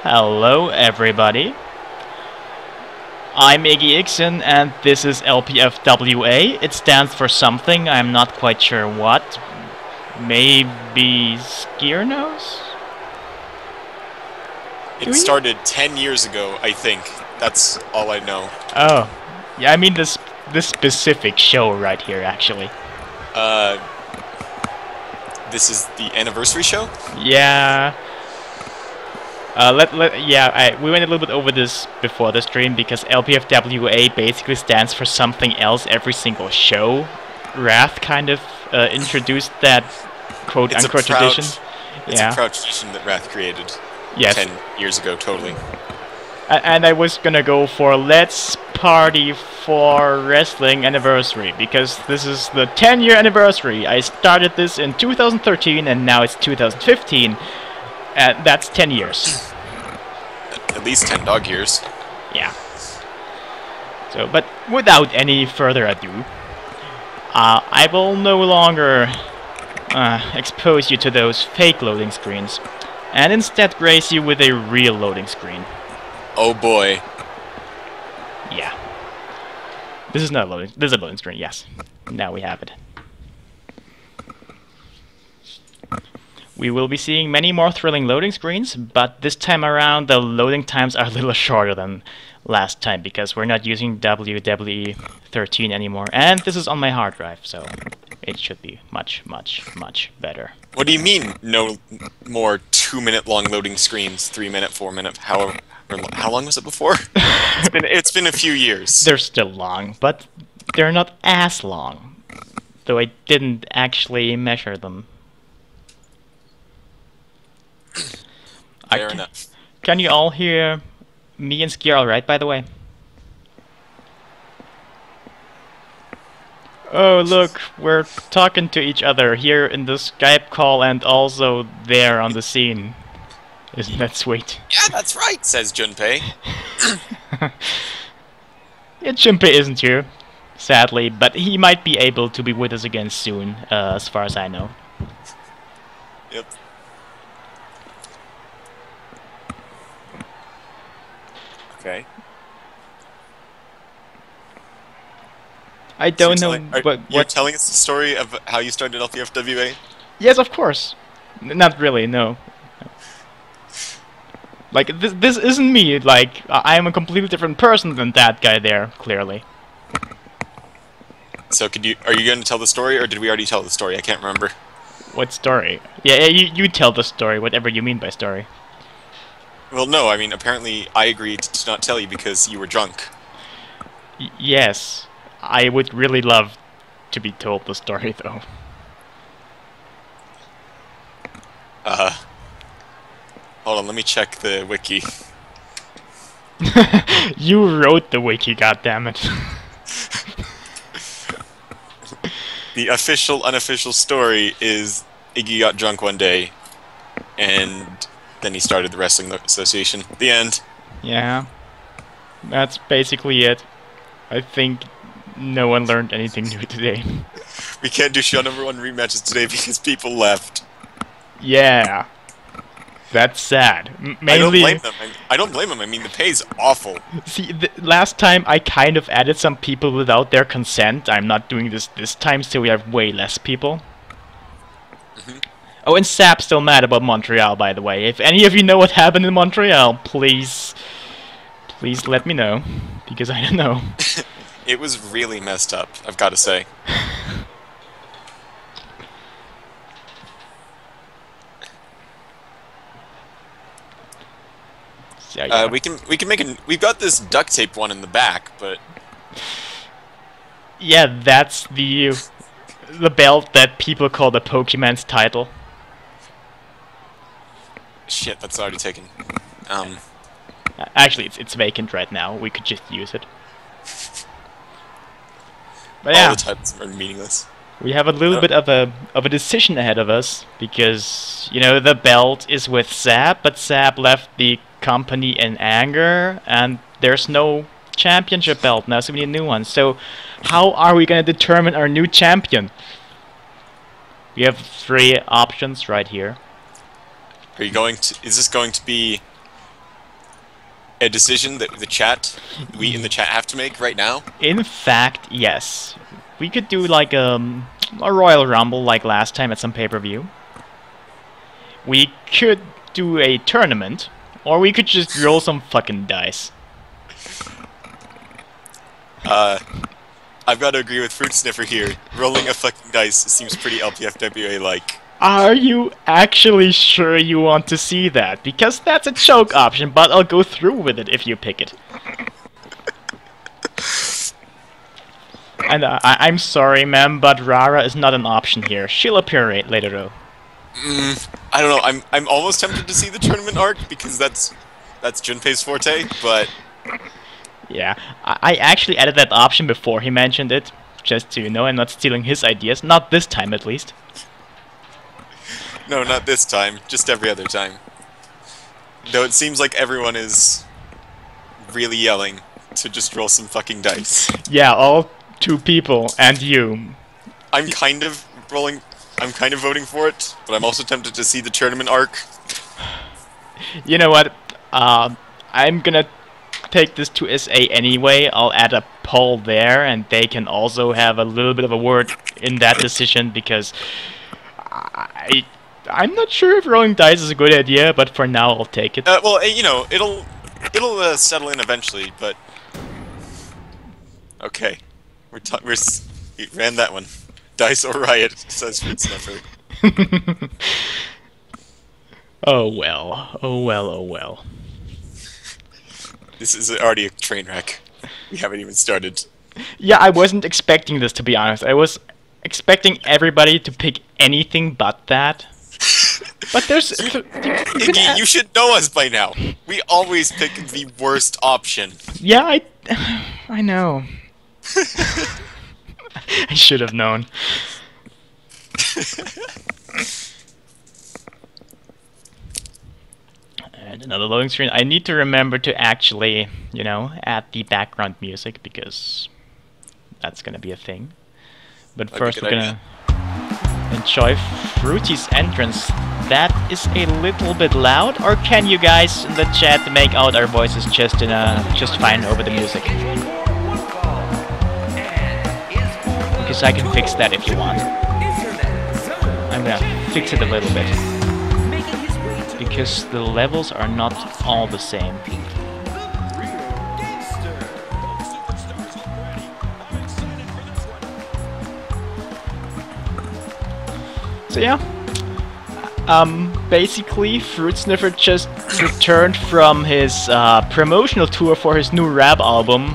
Hello, everybody. I'm Iggy Ixon, and this is LPFWA. It stands for something, I'm not quite sure what. Maybe Skier knows? It started 10 years ago, I think. That's all I know. Oh, yeah, I mean this specific show right here, actually. This is the anniversary show? Yeah. We went a little bit over this before the stream because LPFWA basically stands for something else every single show. Wrath kind of introduced that quote-unquote tradition. It's a proud tradition that Wrath created. Yes. 10 years ago, totally. And I was gonna go for Let's Party for Wrestling Anniversary, because this is the 10-year anniversary. I started this in 2013 and now it's 2015. That's 10 years. At least 10 dog years. Yeah. So, but without any further ado, I will no longer expose you to those fake loading screens, and instead grace you with a real loading screen. Oh boy. Yeah. This is not a loading. This is a loading screen. Yes. Now we have it. We will be seeing many more thrilling loading screens, but this time around the loading times are a little shorter than last time because we're not using WWE 13 anymore, and this is on my hard drive, so it should be much, much, much better. What do you mean, no more 2-minute long loading screens, 3-minute, 4-minute, how long was it before? It's been a few years. They're still long, but they're not as long, though I didn't actually measure them. Fair enough. Can you all hear me and Skier alright, by the way? Oh, look, we're talking to each other here in the Skype call and also there on the scene. Isn't that sweet? Yeah, that's right, says Junpei. Yeah, Junpei isn't here, sadly, but he might be able to be with us again soon, as far as I know. Yep. Okay. I don't know You're telling us the story of how you started LPFWA? Yes, of course. Not really, no. Like, this isn't me. Like, I am a completely different person than that guy there, clearly. So are you going to tell the story, or did we already tell the story? I can't remember. What story? Yeah, you tell the story, whatever you mean by story. Well, no, I mean, apparently I agreed to not tell you because you were drunk. Yes. I would really love to be told the story, though. Hold on, let me check the wiki. You wrote the wiki, goddammit. The official, unofficial story is Iggy got drunk one day, and then he started the Wrestling Association. The end. Yeah. That's basically it. I think no one learned anything new today. We can't do show number 1 rematches today because people left. Yeah. That's sad. Mainly, I don't blame them. I don't blame them. I mean, the pay's awful. See, last time I kind of added some people without their consent. I'm not doing this time, so we have way less people. Oh, and Sap's still mad about Montreal, by the way. If any of you know what happened in Montreal, please let me know, because I don't know. It was really messed up, I've got to say. So, yeah. We can make we've got this duct tape one in the back, but yeah, that's the belt that people call the Pokemon's title. Shit, that's already taken. Actually, it's vacant right now. We could just use it. But yeah, all the titles are meaningless. We have a little bit of a decision ahead of us because, you know, the belt is with Zap, but Zap left the company in anger, and there's no championship belt now, so we need a new one. So how are we going to determine our new champion? We have 3 options right here. Are you going to? Is this going to be a decision that we in the chat have to make right now? In fact, yes. We could do like a Royal Rumble like last time at some pay-per-view. We could do a tournament, or we could just roll some fucking dice. I've got to agree with Fruit Sniffer here. Rolling a fucking dice seems pretty LPFWA-like. Are you actually sure you want to see that? Because that's a choke option, but I'll go through with it if you pick it. And I'm sorry, ma'am, but Rara is not an option here. She'll appear later, though. I don't know. I'm almost tempted to see the tournament arc because that's Junpei's forte, but yeah, I actually added that option before he mentioned it, just so you know, I'm not stealing his ideas. Not this time, at least. No, not this time. Just every other time. Though it seems like everyone is really yelling to just roll some fucking dice. Yeah, all 2 people and you. I'm kind of voting for it, but I'm also tempted to see the tournament arc. You know what? I'm gonna take this to SA anyway. I'll add a poll there, and they can also have a little bit of a word in that decision, because I'm not sure if rolling dice is a good idea, but for now I'll take it. Well, you know, it'll settle in eventually, but okay, we ran that one. Dice or riot, says Fruit Sniffer. Oh well, oh well, oh well. This is already a train wreck. We haven't even started. Yeah, I wasn't expecting this, to be honest. I was expecting everybody to pick anything but that. But there's... Iggy, you should know us by now. We always pick the worst option. Yeah, I know. I should have known. And another loading screen. I need to remember to actually, you know, add the background music, because that's gonna be a thing. But first we're gonna enjoy Fruity's entrance. That is a little bit loud, or can you guys in the chat make out our voices just fine over the music? Because I can fix that if you want. I'm gonna fix it a little bit, because the levels are not all the same. So yeah, basically Fruit Sniffer just returned from his promotional tour for his new rap album,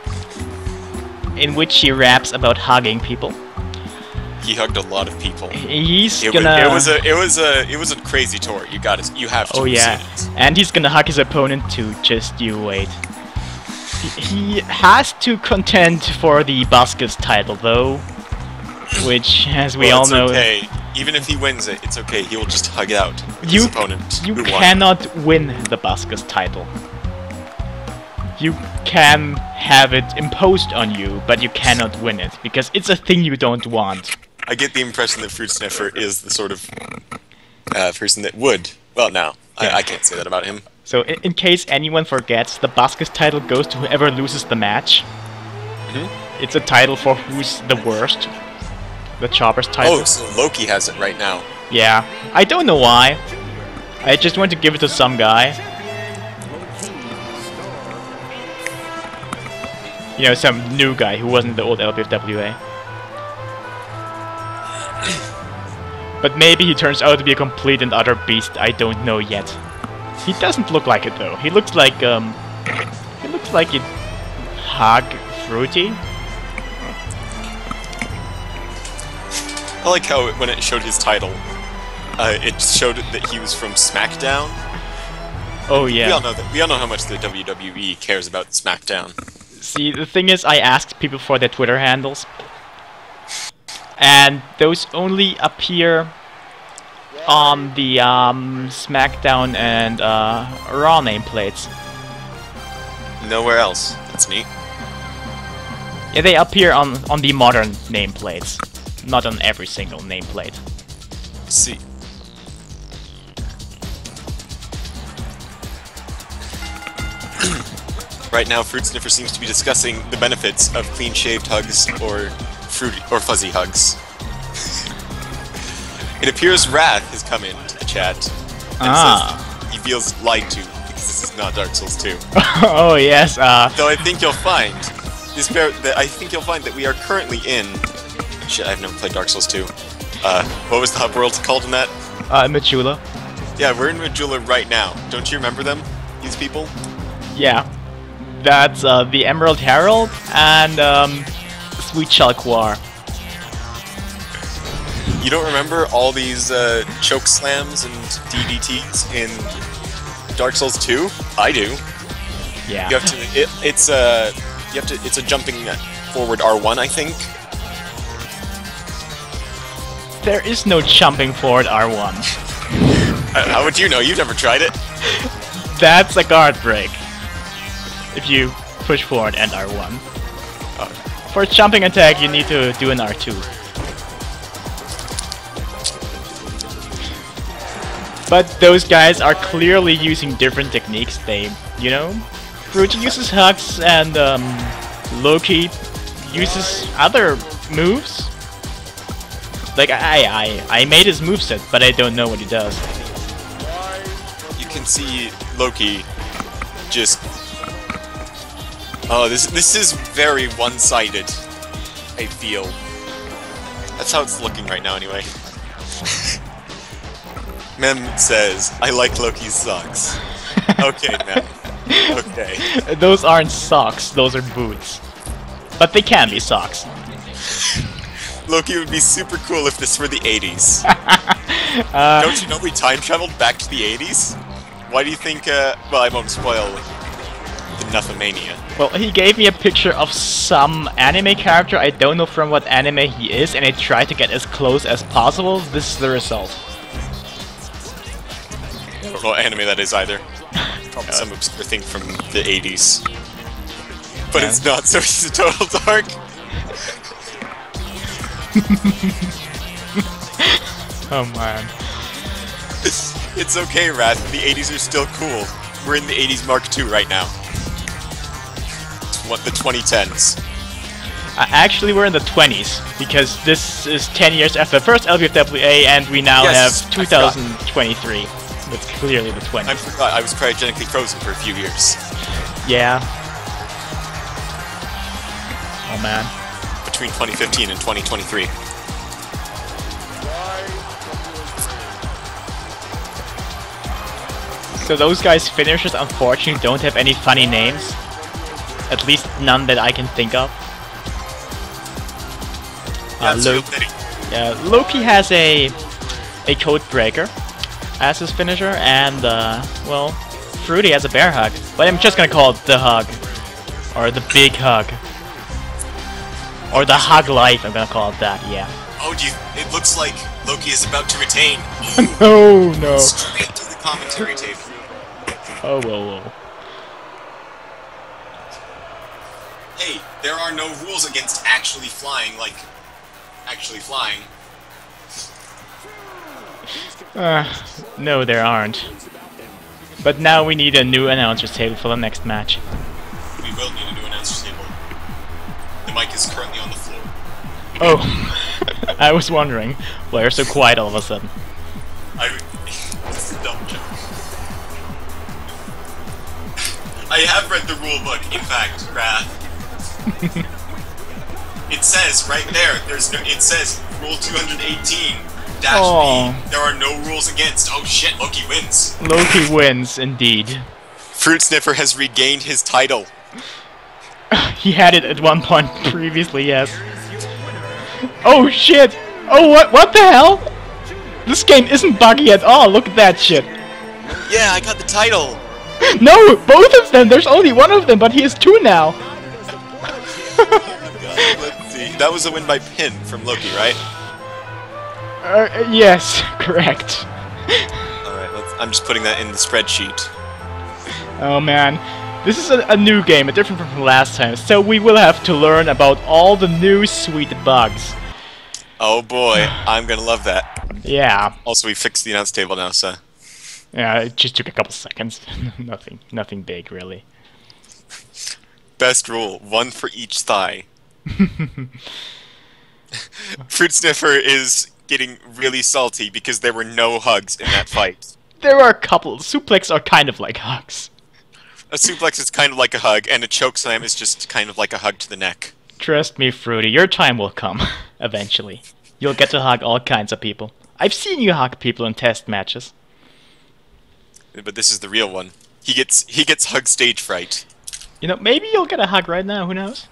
in which he raps about hugging people. He hugged a lot of people. It was a crazy tour. You have to. Oh yeah, and he's gonna hug his opponent too. Just you wait. He has to contend for the Baskets title though, which, as we all know, okay. Even if he wins it, it's okay. He will just hug it out with his opponent. You cannot win the Baskets title. You can have it imposed on you, but you cannot win it, because it's a thing you don't want. I get the impression that Fruit Sniffer is the sort of person that would. Well, no, yeah. I can't say that about him. So, in case anyone forgets, the Baskets title goes to whoever loses the match. Mm-hmm. It's a title for who's the worst. The Chopper's title. Oh, so Loki has it right now. Yeah, I don't know why. I just want to give it to some guy. You know, some new guy who wasn't the old LPFWA. But maybe he turns out to be a complete and utter beast. I don't know yet. He doesn't look like it though. He looks like it hug Fruity. I like how when it showed his title, it showed that he was from SmackDown. Oh yeah. We all know how much the WWE cares about SmackDown. See, the thing is, I asked people for their Twitter handles, and those only appear on the SmackDown and Raw nameplates. Nowhere else. That's neat. Yeah, they appear on the modern nameplates, not on every single nameplate. See. Right now, Fruit Sniffer seems to be discussing the benefits of clean-shaved hugs or fruity or fuzzy hugs. It appears Wrath has come into the chat and says he feels lied to because this is not Dark Souls 2. Oh yes. Though I think you'll find that we are currently in. Shit, I've never played Dark Souls 2. What was the hub world called in that? Majula. Yeah, we're in Majula right now. Don't you remember them? These people? Yeah. That's the Emerald Herald and Sweet Chalkwar. You don't remember all these choke slams and DDTs in Dark Souls 2? I do. Yeah. You have to. It's a jumping forward R1, I think. There is no jumping forward R1. How would you know? You've never tried it. That's a guard break. If you push forward and R1. For jumping attack, you need to do an R2. But those guys are clearly using different techniques. They, you know, Fruit uses hugs and Loki uses other moves. Like I made his moveset, but I don't know what he does. You can see Loki just. Oh, this is very one-sided. I feel. That's how it's looking right now, anyway. Mem says, "I like Loki's socks." Okay, Mem. Okay. Those aren't socks, those are boots. But they can be socks. Loki would be super cool if this were the 80s. Don't you know we time traveled back to the 80s? Why do you think, well, I won't spoil the Nuffamania. Well, he gave me a picture of some anime character, I don't know from what anime he is, and I tried to get as close as possible. This is the result. I don't know what anime that is either. Probably some obscure thing from the 80s. But yeah. It's not, so it's a total dark. Oh man. It's okay, Wrath. The 80s are still cool. We're in the 80s Mark II right now. It's what the 2010s. Actually, we're in the 20s, because this is 10 years after the first LBFWA, and we now have 2023. That's clearly the 20s. I forgot, I was cryogenically frozen for a few years. Yeah. Oh man. Between 2015 and 2023. So those guys' finishers unfortunately don't have any funny names. At least none that I can think of. Loki has a Code Breaker as his finisher, and well, Fruity has a Bear Hug. But I'm just gonna call it the Hug, or the Big Hug, or the Hug Life. I'm gonna call it that. Yeah. Oh, it looks like Loki is about to retain. Oh no! Straight to the commentary table. Oh whoa. Hey, there are no rules against actually flying, like actually flying. No, there aren't. But now we need a new announcer's table for the next match. We will need a new announcer's table. The mic is currently on the floor. Oh, I was wondering why you're so quiet all of a sudden. This is a dumb joke. I have read the rule book, in fact, Wrath. It says right there, it says rule 218 -B, there are no rules against. Oh shit, Loki wins. Loki wins, indeed. Fruit Sniffer has regained his title. He had it at one point previously, yes. Oh shit! Oh, what the hell? This game isn't buggy at all, look at that shit. Yeah, I got the title. No, both of them! There's only one of them, but he has two now! Let's see. That was a win by pin from Loki, right? Yes, correct. Alright, I'm just putting that in the spreadsheet. Oh man. This is a new game, different from last time, so we will have to learn about all the new sweet bugs. Oh boy, I'm gonna love that. Yeah. Also, we fixed the announce table now, so... Yeah, it just took a couple seconds. Nothing big, really. best rule. One for each thigh. Fruit Sniffer is getting really salty because there were no hugs in that fight. There are a couple. Suplex are kind of like hugs. A suplex is kind of like a hug, and a chokeslam is just kind of like a hug to the neck. Trust me, Fruity, your time will come, eventually. You'll get to hug all kinds of people. I've seen you hug people in test matches. But this is the real one. He gets hug stage fright. You know, maybe you'll get a hug right now, who knows?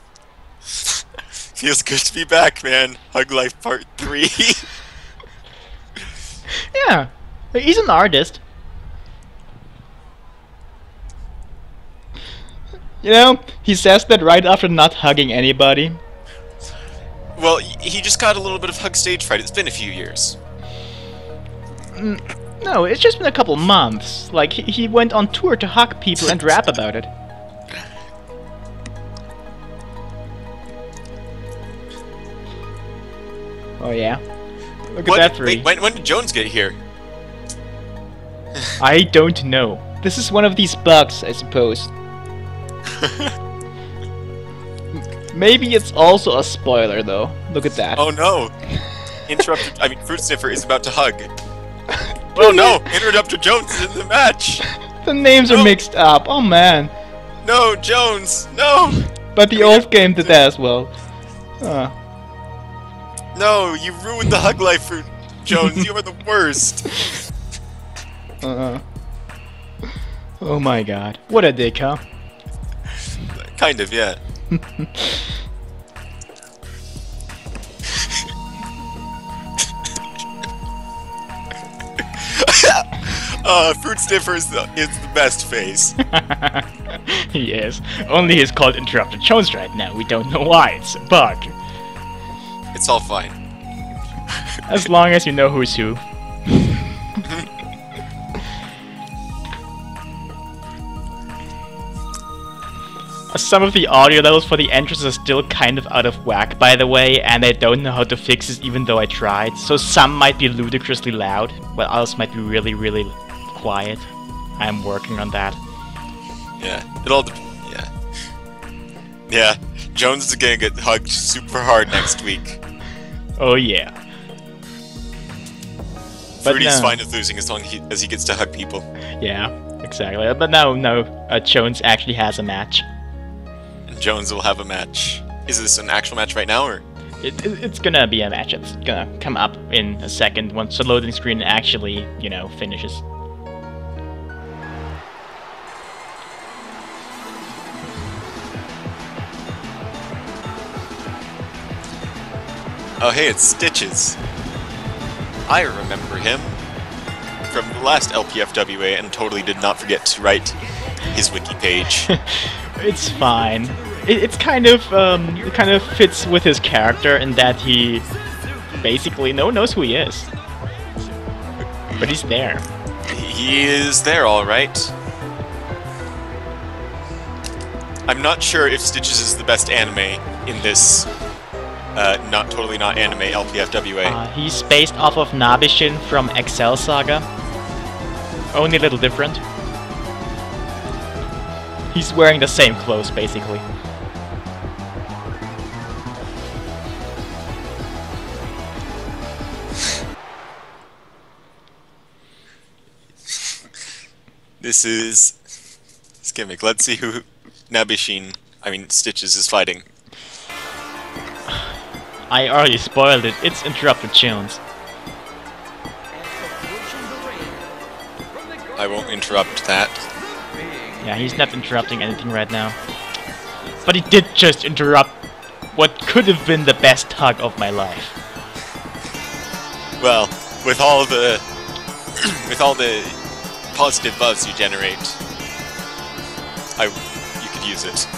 Feels good to be back, man. Hug Life Part 3. Yeah, he's an artist. You know, he says that right after not hugging anybody. Well, he just got a little bit of hug stage fright. It's been a few years. No, it's just been a couple months. Like, he went on tour to hug people and rap about it. Oh yeah? Look at that, Fruity. Wait, when did Jones get here? I don't know. This is one of these bugs, I suppose. Maybe it's also a spoiler, though. Look at that. Oh no! Fruit Sniffer is about to hug. Oh no! Interrupter Jones is in the match! The names are mixed up, oh man. No, Jones! No! But the old game did that as well. No, you ruined the hug life, Fruit Jones. You are the worst. Oh my god. What a dick, huh? Kind of, yeah. Fruit Sniffer is the best face. He is. Only he's called Interrupted Jones right now. We don't know why. It's a bug. It's all fine. As long as you know who's who. Some of the audio levels for the entrance are still kind of out of whack, by the way, and I don't know how to fix this even though I tried. So some might be ludicrously loud, while others might be really, really quiet. I'm working on that. Yeah, it all yeah. Yeah, Jones is gonna get hugged super hard next week. Oh yeah. Fruity's fine with losing as long as he gets to hug people. Yeah, exactly. But no, Jones actually has a match. Jones will have a match. Is this an actual match right now, or? It's gonna be a match. It's gonna come up in a second once the loading screen actually, you know, finishes. Oh hey, it's Stitches. I remember him from the last LPFWA and totally did not forget to write his wiki page. It's fine. It kind of fits with his character in that he basically no one knows who he is, but he's there. He is there, all right. I'm not sure if Stitches is the best anime in this. Not anime LPFWA. He's based off of Nabishin from Excel Saga. Only a little different. He's wearing the same clothes, basically. This is gimmick. Let's see who Stitches is fighting. I already spoiled it. It's Interrupted Jones. I won't interrupt that. Yeah, he's not interrupting anything right now. But he did just interrupt what could have been the best hug of my life. Well, with all the positive buzz you generate, you could use it.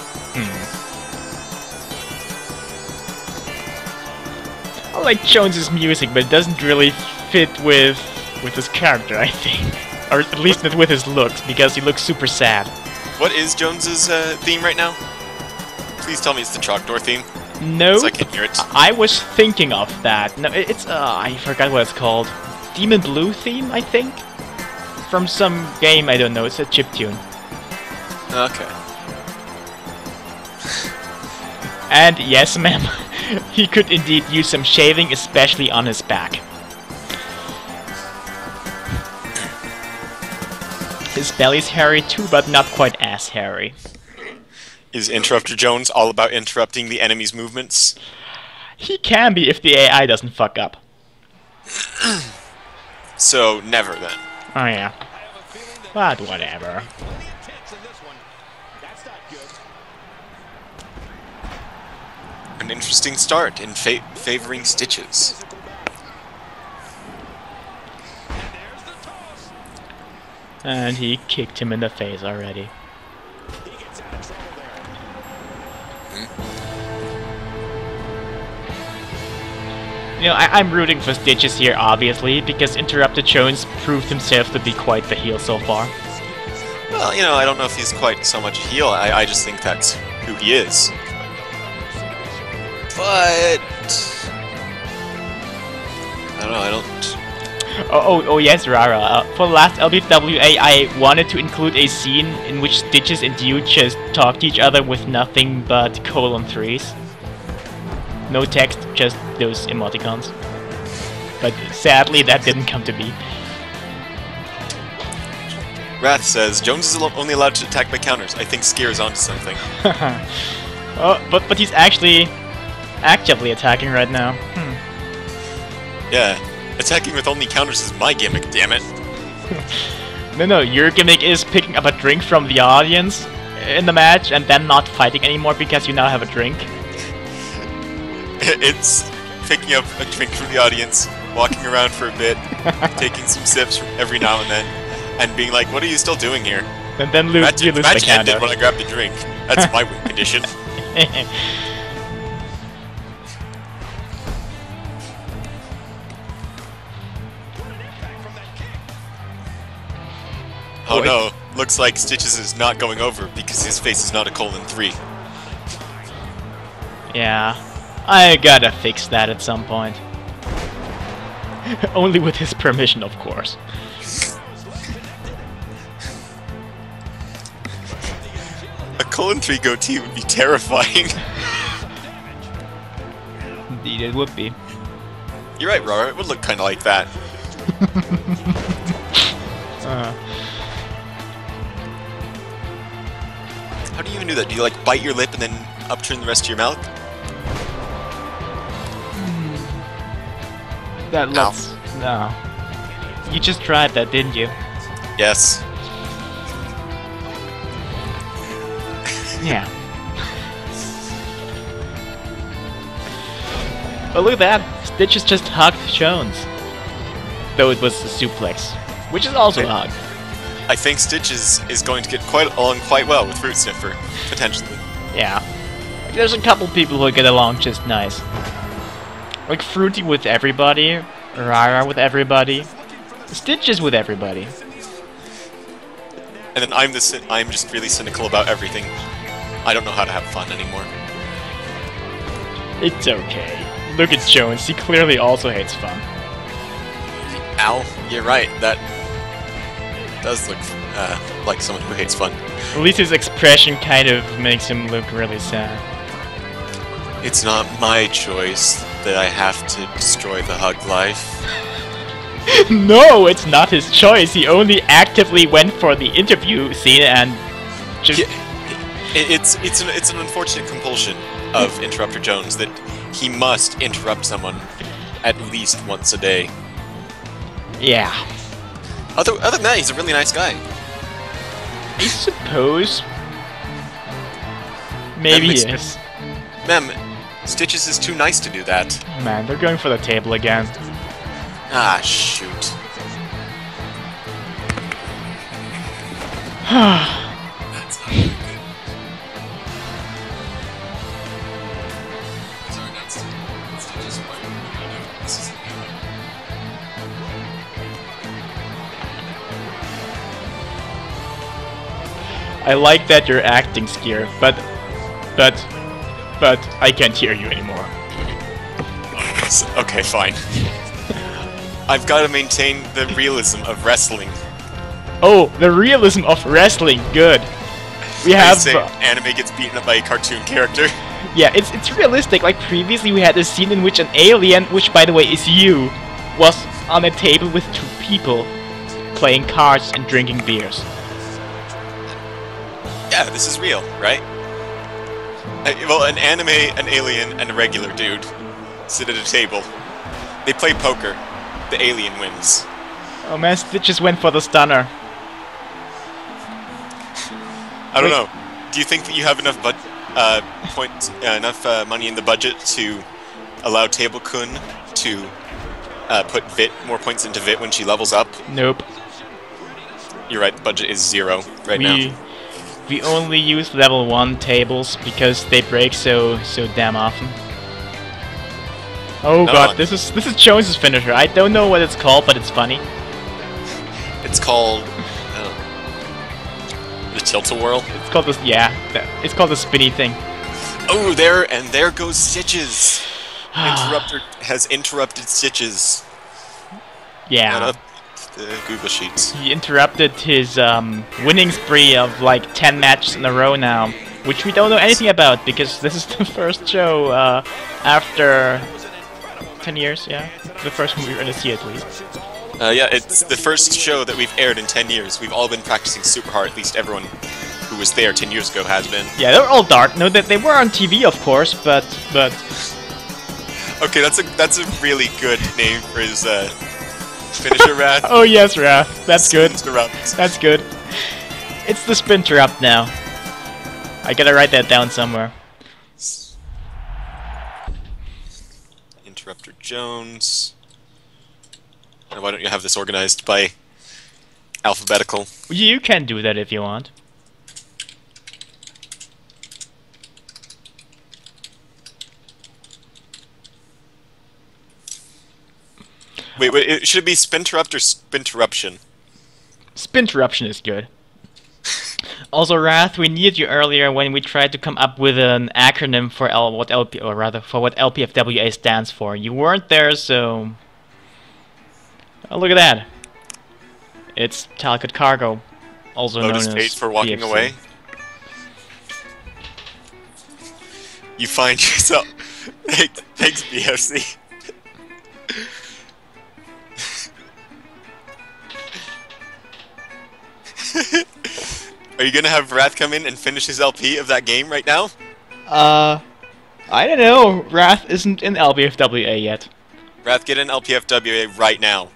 I like Jones's music, but it doesn't really fit with his character, I think. Or at least not with his looks, because he looks super sad. What is Jones's theme right now? Please tell me it's the Trogdor theme. No, so I can hear it. I was thinking of that. No, it's I forgot what it's called. Demon Blue theme, I think? From some game, I don't know, it's a chiptune. Okay. And yes, ma'am, he could indeed use some shaving, especially on his back. His belly's hairy too, but not quite as hairy. Is Interrupter Jones all about interrupting the enemy's movements? He can be if the AI doesn't fuck up. So, never then. Oh yeah. But whatever. An interesting start in favoring Stitches. And he kicked him in the face already. You know, I'm rooting for Stitches here, obviously, because Interrupted Jones proved himself to be quite the heel so far. Well, you know, I don't know if he's quite so much a heel. I just think that's who he is. But I don't know. I don't. Oh yes, Rara. For the last LBWA, I wanted to include a scene in which Stitches and you just talk to each other with nothing but :3s. No text, just those emoticons. But sadly, that didn't come to be. Wrath says Jones is only allowed to attack by counters. I think Skier is onto something. Oh, but he's actually actively attacking right now. Yeah, attacking with only counters is my gimmick. Damn it. No, your gimmick is picking up a drink from the audience in the match and then not fighting anymore because you now have a drink. It's picking up a drink from the audience, walking around for a bit, taking some sips every now and then, and being like, "What are you still doing here?" And then you lose the match counter. ended when I grabbed the drink. That's my win condition. Oh no, looks like Stitches is not going over because his face is not a :3. Yeah, I gotta fix that at some point. Only with his permission, of course. A :3 goatee would be terrifying. Indeed, it would be. You're right, Robert. It would look kind of like that. How do you even do that? Do you like bite your lip and then upturn the rest of your mouth? That looks... No. You just tried that, didn't you? Yes. Yeah. Oh, look at that! Stitches just hugged Jones. Though it was a suplex, which is also a hug. I think Stitches is going to get along quite well with Fruit Sniffer, potentially. Yeah. There's a couple people who get along just nice. Like Fruity with everybody, Rara with everybody, Stitches with everybody. And then I'm just really cynical about everything. I don't know how to have fun anymore. It's okay. Look at Jones, he clearly also hates fun. Ow, you're right, that does look like someone who hates fun. At least his expression kind of makes him look really sad. It's not my choice that I have to destroy the hug life. No, it's not his choice. He only actively went for the interview scene and just... It's an unfortunate compulsion of Interrupter Jones that he must interrupt someone at least once a day. Yeah. Other than that, he's a really nice guy. I suppose. Maybe he is. Mem, Stitches is too nice to do that. Oh, man, they're going for the table again. Ah, shoot. That's not really good. Sorry, that's Stitches. This isn't good. I like that you're acting, Skier, but I can't hear you anymore. Okay, fine. I've got to maintain the realism of wrestling. Oh, the realism of wrestling, good. We have... Say anime gets beaten up by a cartoon character. Yeah, it's realistic. Like previously, we had a scene in which an alien, which by the way is you, was on a table with two people, playing cards and drinking beers. Yeah, this is real, right? Well, an anime, an alien, and a regular dude sit at a table. They play poker. The alien wins. Oh man, Stitch just went for the stunner. I don't know. Do you think that you have enough money in the budget to allow Table-kun to put more points into Vit when she levels up? Nope. You're right. The budget is 0 right now. We only use level 1 tables because they break so damn often. Oh god, this is Jones's finisher. I don't know what it's called, but it's funny. It's called the Tilt-A-Whirl. It's called this. Yeah, it's called the spinny thing. Oh, there goes Stitches. Interrupter has interrupted Stitches. Yeah. The Google Sheets. He interrupted his winning spree of like 10 matches in a row now, which we don't know anything about because this is the first show after 10 years. Yeah, the first one we're gonna see at least. Yeah, it's the first show that we've aired in 10 years. We've all been practicing super hard. At least everyone who was there 10 years ago has been. Yeah, they're all dark. No, that they were on TV, of course, but. Okay, that's a really good name for his finisher, Wrath. Oh yes, Wrath. That's good. Spinterrupt. That's good. It's the Spinterrupt now. I gotta write that down somewhere. Interrupter Jones. And why don't you have this organized by alphabetical? You can do that if you want. Wait, should it be Spinterrupt or Spinterruption? Spinterruption is good. Also, Wrath, we needed you earlier when we tried to come up with an acronym for what LPFWA stands for. You weren't there, so. Oh, look at that. It's Talcott Cargo, also Lotus known page as for walking BFC. away. You find yourself. Thanks, BFC. Are you gonna have Wrath come in and finish his LP of that game right now? I don't know. Wrath isn't in LPFWA yet. Wrath, get in LPFWA right now.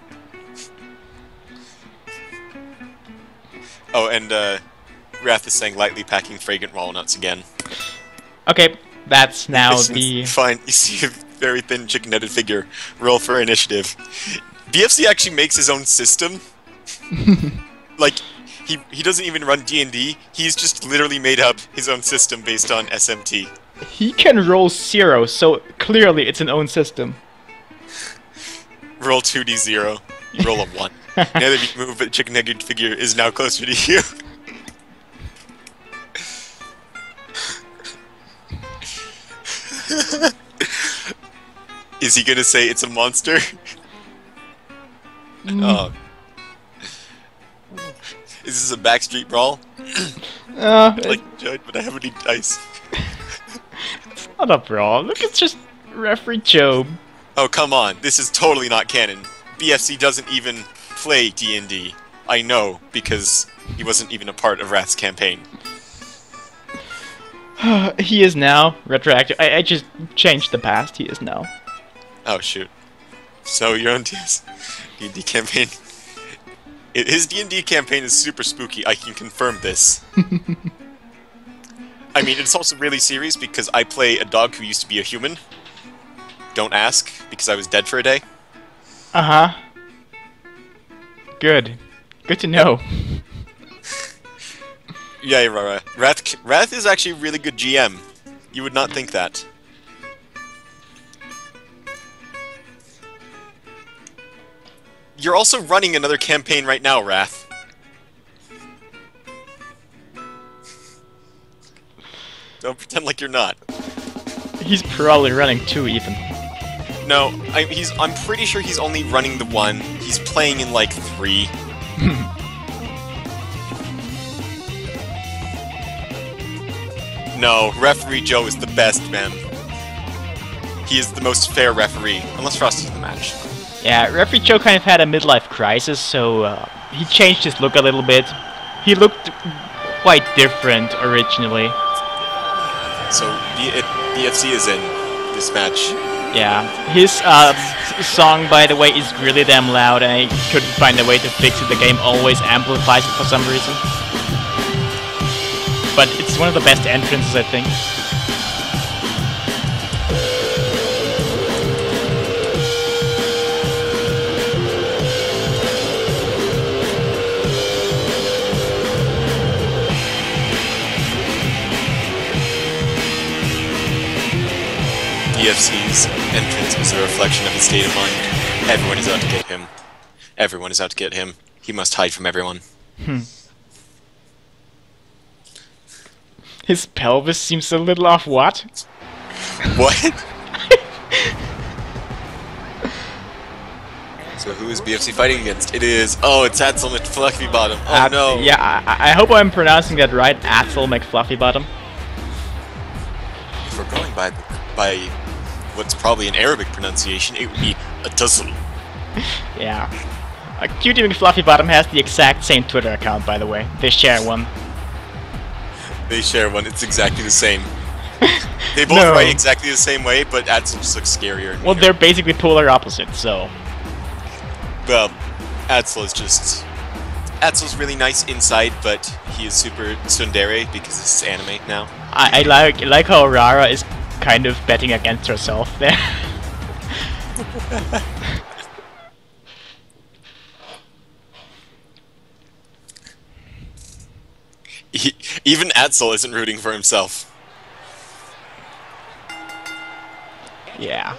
Oh, and Wrath is saying lightly packing fragrant walnuts again. Okay, that's now the... Fine, you see a very thin chicken-headed figure. Roll for initiative. BFC actually makes his own system. Like, he doesn't even run D&D, he's just literally made up his own system based on SMT. He can roll 0, so clearly it's an own system. Roll 2d0. You roll a 1. Now that you move, the chicken-headed figure is now closer to you. Is he gonna say it's a monster? Oh. Is this a Backstreet Brawl? Like Judge, but I have any dice. It's not a brawl. Look, it's just Referee Job. Oh, come on. This is totally not canon. BFC doesn't even play D&D. I know, because he wasn't even a part of Wrath's campaign. He is now. Retroactive. I just changed the past. He is now. Oh, shoot. So, your own D&D campaign. His D&D campaign is super spooky, I can confirm this. I mean, it's also really serious because I play a dog who used to be a human. Don't ask, because I was dead for a day. Uh-huh. Good. Good to know. Yeah, Wrath is actually a really good GM. You would not think that. You're also running another campaign right now, Wrath. Don't pretend like you're not. He's probably running 2 even. No, I'm pretty sure he's only running the 1. He's playing in like 3. no, Referee Joe is the best, man. He is the most fair referee, unless Frosty's in the match. Yeah, Referee Joe kind of had a midlife crisis, so he changed his look a little bit. He looked quite different originally. So BFC is in this match. Yeah, his song, by the way, is really damn loud, and I couldn't find a way to fix it. The game always amplifies it for some reason. But it's one of the best entrances, I think. BFC's entrance is a reflection of his state of mind. Everyone is out to get him. Everyone is out to get him. He must hide from everyone. His pelvis seems a little off. What? What? So who is BFC fighting against? It is... Oh, it's Atzel McFluffybottom. Oh no. Yeah, I hope I'm pronouncing that right. Atzel McFluffybottom. If we're going by what's probably an Arabic pronunciation, it would be a tussle. Yeah. Cutie McFluffybottom has the exact same Twitter account, by the way. They share one. They share one. It's exactly the same. They both write exactly the same way, but Atzel just looks scarier. Well, they're basically polar opposites, so... Well, Atzel is just... Atzel's really nice inside, but he is super tsundere because this is anime now. I like how Rara is kind of betting against herself there. Even Atzel isn't rooting for himself. Yeah.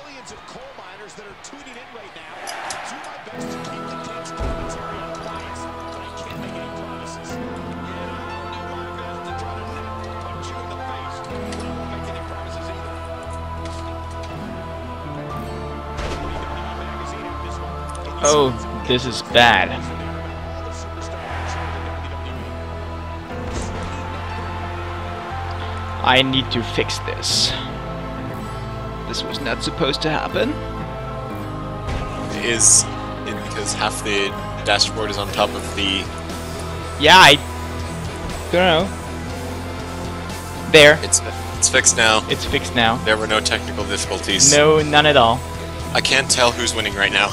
Oh, this is bad. I need to fix this. This was not supposed to happen. Is it because half the dashboard is on top of the... Yeah, I don't know. There. It's fixed now. It's fixed now. There were no technical difficulties. No, none at all. I can't tell who's winning right now.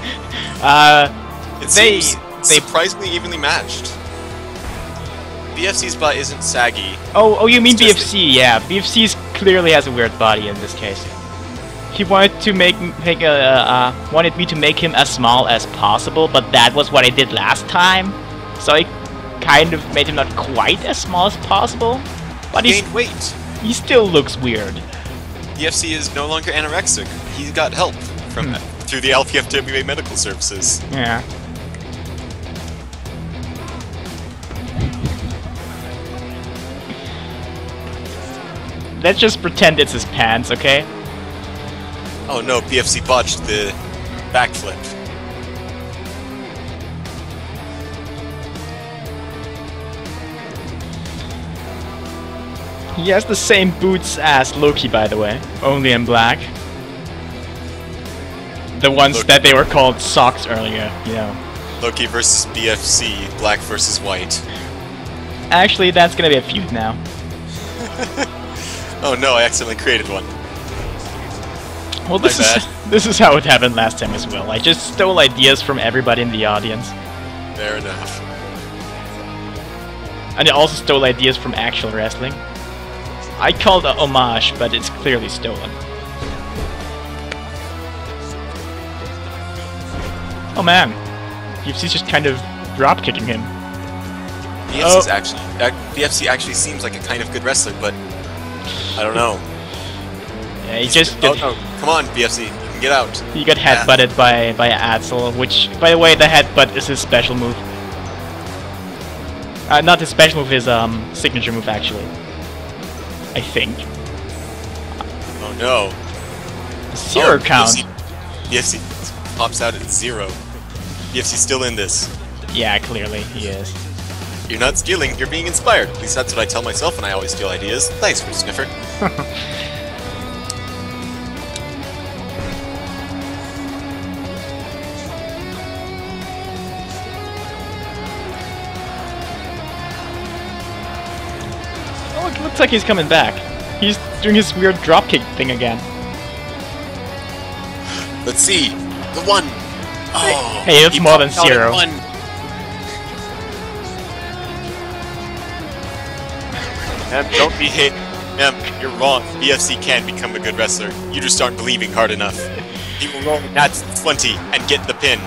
It seems surprisingly evenly matched. BFC's butt isn't saggy. Oh, you mean BFC? Yeah, BFC clearly has a weird body in this case. He wanted to wanted me to make him as small as possible, but that was what I did last time. So I kind of made him not quite as small as possible. But he gained weight. He still looks weird. BFC is no longer anorexic. He got help from through the LPFWA medical services. Yeah. Let's just pretend it's his pants, okay? Oh no, BFC botched the backflip. He has the same boots as Loki, by the way, only in black. The ones that they were called socks earlier, you know. Loki versus BFC, black versus white. Actually, that's gonna be a feud now. Oh no, I accidentally created one. Well, this is how it happened last time as well. I just stole ideas from everybody in the audience. Fair enough. And I also stole ideas from actual wrestling. I called a homage, but it's clearly stolen. Oh man, BFC's just kind of drop kicking him. BFC actually seems like a kind of good wrestler, but I don't know. Yeah, he just no, come on, BFC, you can get out. He got headbutted by Atzel, which, by the way, the headbutt is his special move. Not his special move, his signature move, actually. I think. Oh no. Zero count. BFC pops out at 0. BFC's still in this. Yeah, clearly he is. You're not stealing, you're being inspired. At least that's what I tell myself when I always steal ideas. Thanks, Fruit Sniffer. Oh, it looks like he's coming back. He's doing his weird dropkick thing again. Let's see. The one. Oh, hey, it's more than zero. Don't be hit. You're wrong. BFC can become a good wrestler. You just aren't believing hard enough. He will roll that's 20 and get the pin.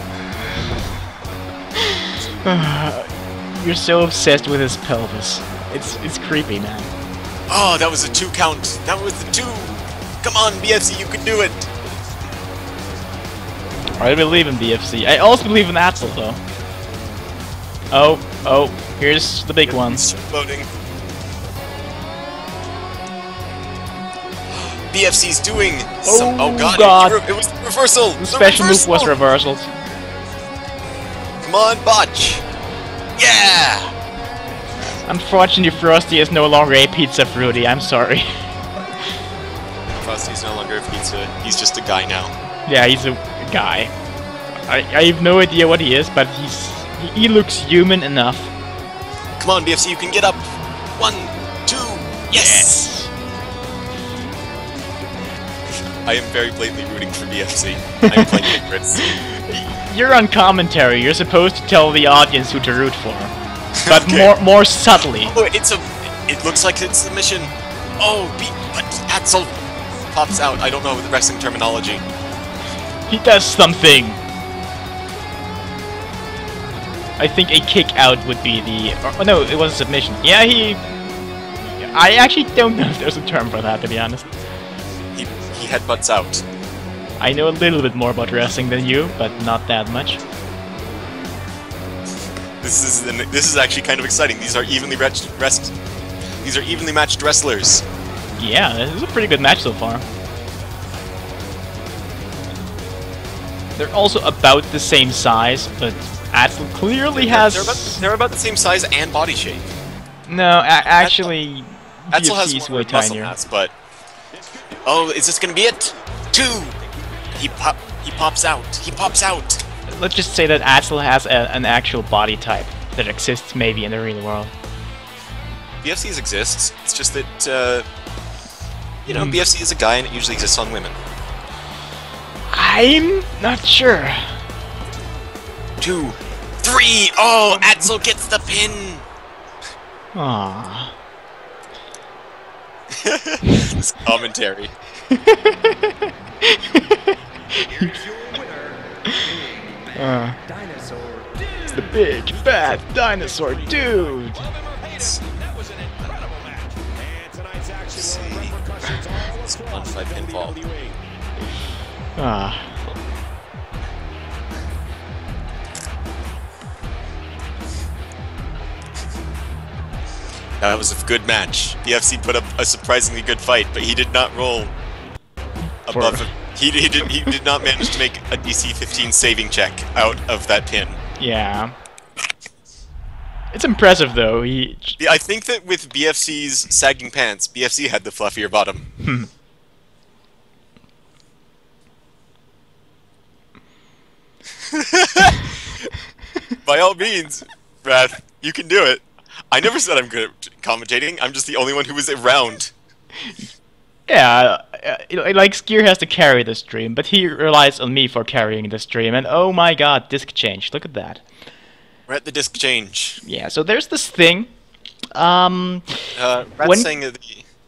You're so obsessed with his pelvis. It's creepy, man. Oh, that was a 2 count. That was the 2. Come on, BFC, you can do it. I believe in BFC. I also believe in Axel, though. Oh, here's the big one. Loading. BFC's doing some. Oh god! It was the reversal. The special move was reversals. Come on, botch! Yeah! Unfortunately, Frosty is no longer a pizza fruity. I'm sorry. Frosty's no longer a pizza. He's just a guy now. Yeah, he's a guy. I have no idea what he is, but he looks human enough. Come on, BFC, you can get up. 1, 2, yes! I am very blatantly rooting for BFC. I am playing favorites. You're on commentary. You're supposed to tell the audience who to root for, but okay. more subtly. Oh, it looks like it's submission. Oh, but Axel pops out. I don't know the wrestling terminology. He does something. I think a kick out would be the. Oh no, it was a submission. Yeah, I actually don't know if there's a term for that, to be honest. He headbutts out. I know a little bit more about wrestling than you, but not that much. This is actually kind of exciting. These are evenly matched wrestlers. Yeah, this is a pretty good match so far. They're also about the same size, but Axel clearly has. They're about the same size and body shape. No, actually, Axel has is more way muscle tinier. mass, but oh, is this gonna be it? 2. He pops out. He pops out. Let's just say that Axel has an actual body type that exists maybe in the real world. BFCs exists. It's just that you know, BFC is a guy and it usually exists on women. I'm not sure. 2, 3. Oh, Axel gets the pin. Aww. This commentary. It's the big bad dinosaur dude. Let's see. It's 1-5 pinfall. That was a good match. BFC put up a surprisingly good fight, but he did not roll above. He did not manage to make a DC 15 saving check out of that pin. Yeah. It's impressive though. I think that with BFC's sagging pants, BFC had the fluffier bottom. By all means, Wrath, you can do it. I never said I'm good at commentating. I'm just the only one who was around. Yeah, like Skier has to carry the stream, but he relies on me for carrying the stream. And oh my god, disc change! Look at that. We're at the disc change. Yeah, so there's this thing. Rat's saying that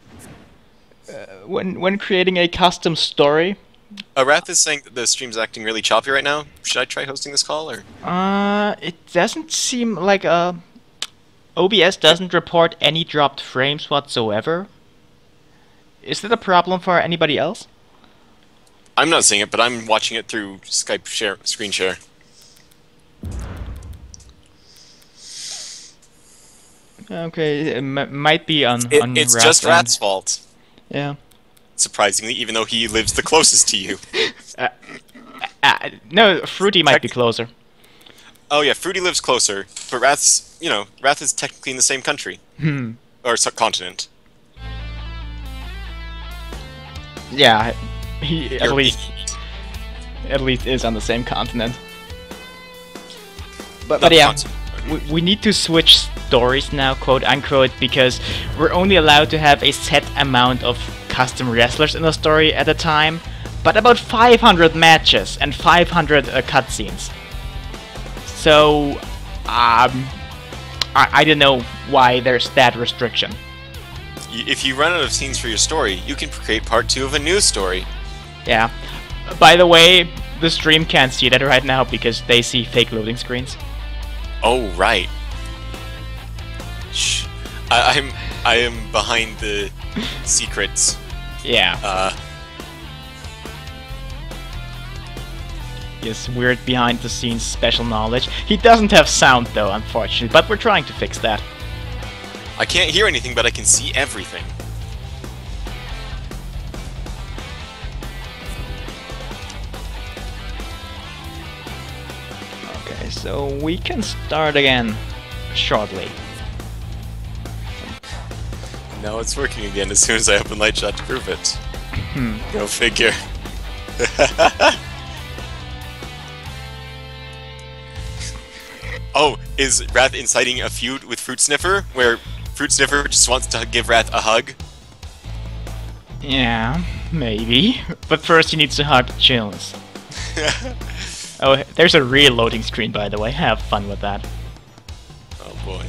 when creating a custom story. Wrath is saying that the stream's acting really choppy right now. Should I try hosting this call or? It doesn't seem like OBS doesn't report any dropped frames whatsoever. Is that a problem for anybody else? I'm not seeing it, but I'm watching it through Skype screen share. Okay, it might be on it's Wrath's just end. Rat's fault. Yeah. Surprisingly, even though he lives the closest to you. No, Fruity might be closer. Oh yeah, Fruity lives closer, but Rat's you know, Wrath is technically in the same country. Hmm. Or subcontinent. Yeah, he at You're- least is on the same continent. But Not yeah, continent. we need to switch stories now, quote unquote, because we're only allowed to have a set amount of custom wrestlers in the story at a time, but about 500 matches and 500 cutscenes. So, I don't know why there's that restriction. If you run out of scenes for your story, you can create part 2 of a new story. Yeah. By the way, the stream can't see that right now because they see fake loading screens. Oh, right. Shh. I am behind the secrets. Yeah. Yes, weird behind the scenes special knowledge. He doesn't have sound though, unfortunately, but we're trying to fix that. I can't hear anything, but I can see everything. Okay, so we can start again shortly. Now it's working again as soon as I open Lightshot to prove it. Go figure. Oh, is Wrath inciting a feud with Fruit Sniffer, where Fruit Sniffer just wants to give Wrath a hug? Yeah, maybe. But first he needs to hug Chills. Oh, there's a real loading screen, by the way. Have fun with that. Oh boy.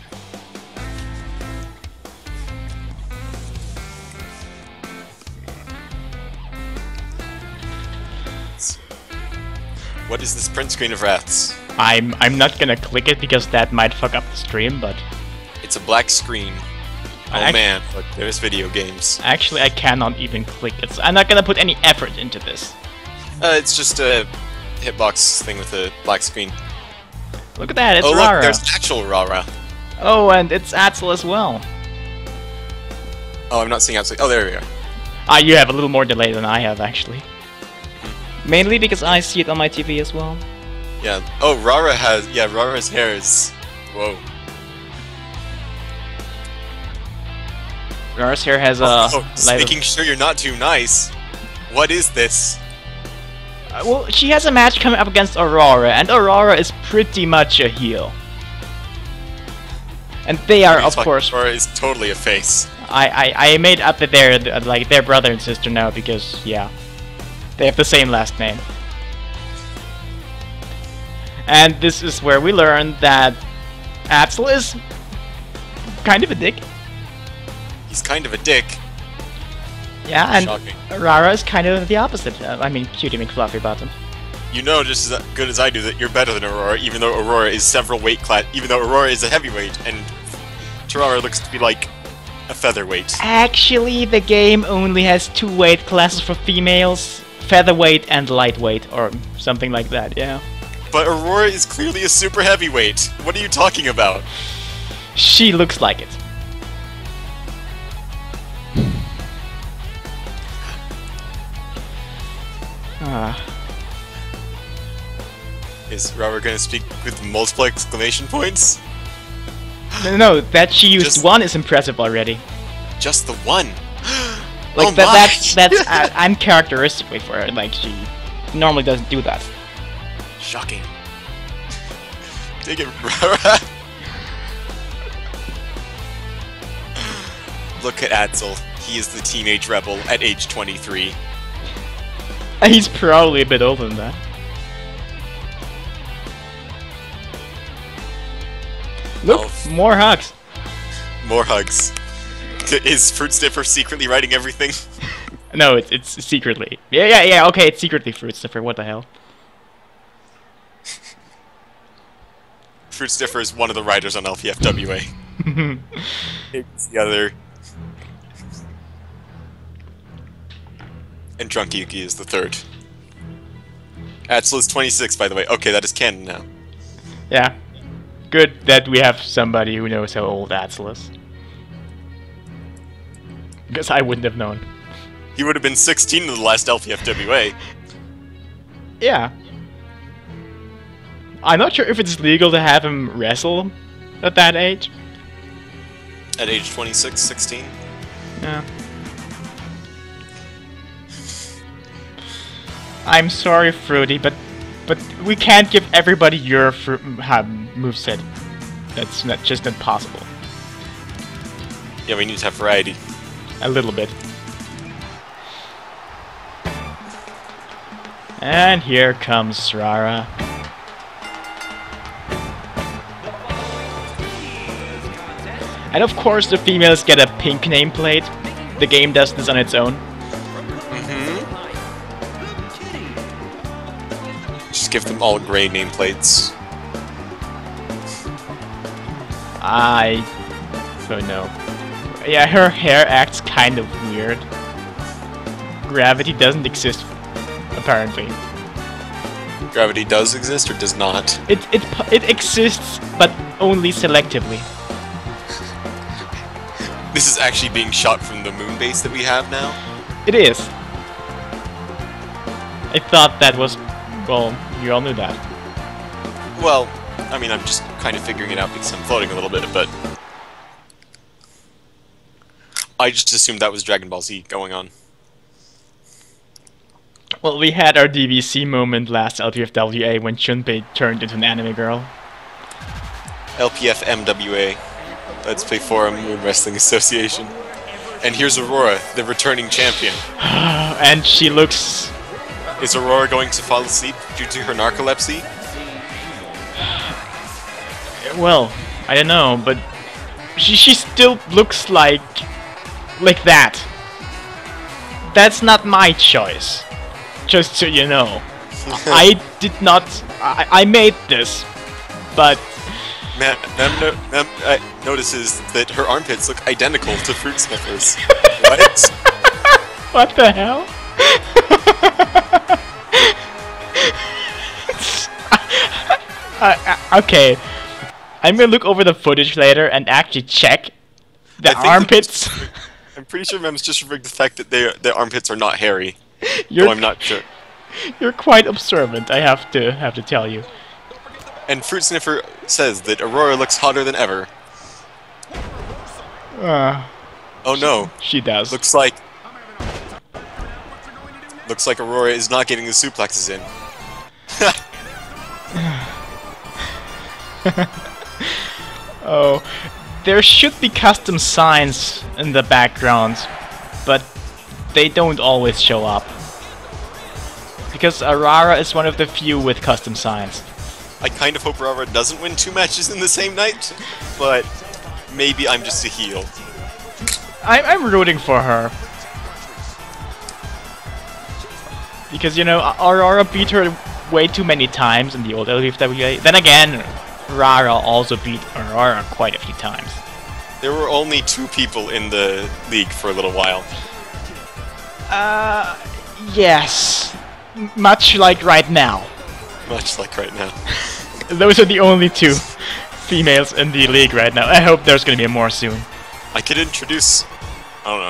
What is this print screen of Wrath's? I'm not gonna click it because that might fuck up the stream, but It's a black screen. Oh man, look, there's video games. actually I cannot even click it. So I'm not gonna put any effort into this. It's just a hitbox thing with a black screen. Look at that, it's Oh Rara. look, there's actual Rara. Oh, and it's Atzel as well. Oh, I'm not seeing absolutely. Oh, there we are. Ah, you have a little more delay than I have, actually. Mainly because I see it on my TV as well. Yeah. Oh, Rara has. Yeah, Rara's hair is. Whoa. Rara's hair has a... Oh, light of- making sure you're not too nice. What is this? well, she has a match coming up against Aurora, and Aurora is pretty much a heel. And they are, of course... Rara is totally a face. I made up that they're like their brother and sister now because yeah, they have the same last name. And this is where we learn that Atzel is kind of a dick. He's kind of a dick. Yeah, and Shocking. Rara is kind of the opposite. I mean, Cutie McFluffy Bottom. You know just as good as I do that you're better than Aurora, even though Aurora is several weight class. Even though Aurora is a heavyweight, and Terrara looks to be like a featherweight. Actually, the game only has 2 weight classes for females: featherweight and lightweight, or something like that. Yeah. But Aurora is clearly a super heavyweight. What are you talking about? She looks like it. Is Robert gonna speak with multiple exclamation points? No, that she used Just- 1 is impressive already. Just the one. Like Oh that's my! uncharacteristically for her. Like she normally doesn't do that. Shocking. Take it, Rara. Look at Atzel. He is the teenage rebel at age 23. He's probably a bit older than that. Look, Oh. more hugs. More hugs. Is Fruit Sniffer secretly writing everything? No, it's secretly. Yeah. Okay, it's secretly Fruit Sniffer. What the hell? Fruit Sniffer is one of the writers on LPFWA. It's the other. And Drunk Yuki is the third. Atzel is 26, by the way. Okay, that is canon now. Yeah. Good that we have somebody who knows how old Atzel is. Because I wouldn't have known. He would have been 16 in the last LPFWA. Yeah. I'm not sure if it's legal to have him wrestle at that age. At age 26, 16? Yeah. I'm sorry, Fruity, but we can't give everybody your moveset. That's not just impossible. Yeah, we need to have variety. A little bit. And here comes Rara. And of course the females get a pink nameplate. The game does this on its own. Just give them all grey nameplates. I don't know. Yeah, her hair acts kind of weird. Gravity doesn't exist, apparently. Gravity does exist or does not? It exists, but only selectively. This is actually being shot from the moon base that we have now? It is. I thought that was... well, you all knew that. Well, I mean, I'm just kind of figuring it out because I'm floating a little bit, but... I just assumed that was Dragon Ball Z going on. Well, we had our DBC moment last LPFWA when Chunpei turned into an anime girl. LPF MWA. Let's Play Forum Moon Wrestling Association. And here's Aurora, the returning champion. And she looks... Is Aurora going to fall asleep due to her narcolepsy? Well, I don't know, but she still looks like that. That's not my choice. Just so you know. I did not... I made this, but... Ma'am notices that her armpits look identical to Fruit Sniffer's. What? What the hell? Okay, I'm gonna look over the footage later and actually check the armpits. I'm pretty sure Mem's just referring to the fact that their armpits are not hairy. Though I'm not sure. You're quite observant, I have to tell you. And Fruit Sniffer says that Aurora looks hotter than ever. Oh no. She does. Looks like Aurora is not getting the suplexes in. Oh, there should be custom signs in the background, but they don't always show up. Because Aurora is one of the few with custom signs. I kind of hope Aurora doesn't win 2 matches in the same night, but maybe I'm just a heel. I'm rooting for her. Because, you know, Aurora beat her way too many times in the old LPFWA. Then again, Rara also beat Aurora quite a few times. There were only 2 people in the league for a little while. Yes. Much like right now. Much like right now. Those are the only 2 females in the league right now. I hope there's gonna be more soon. I could introduce... I don't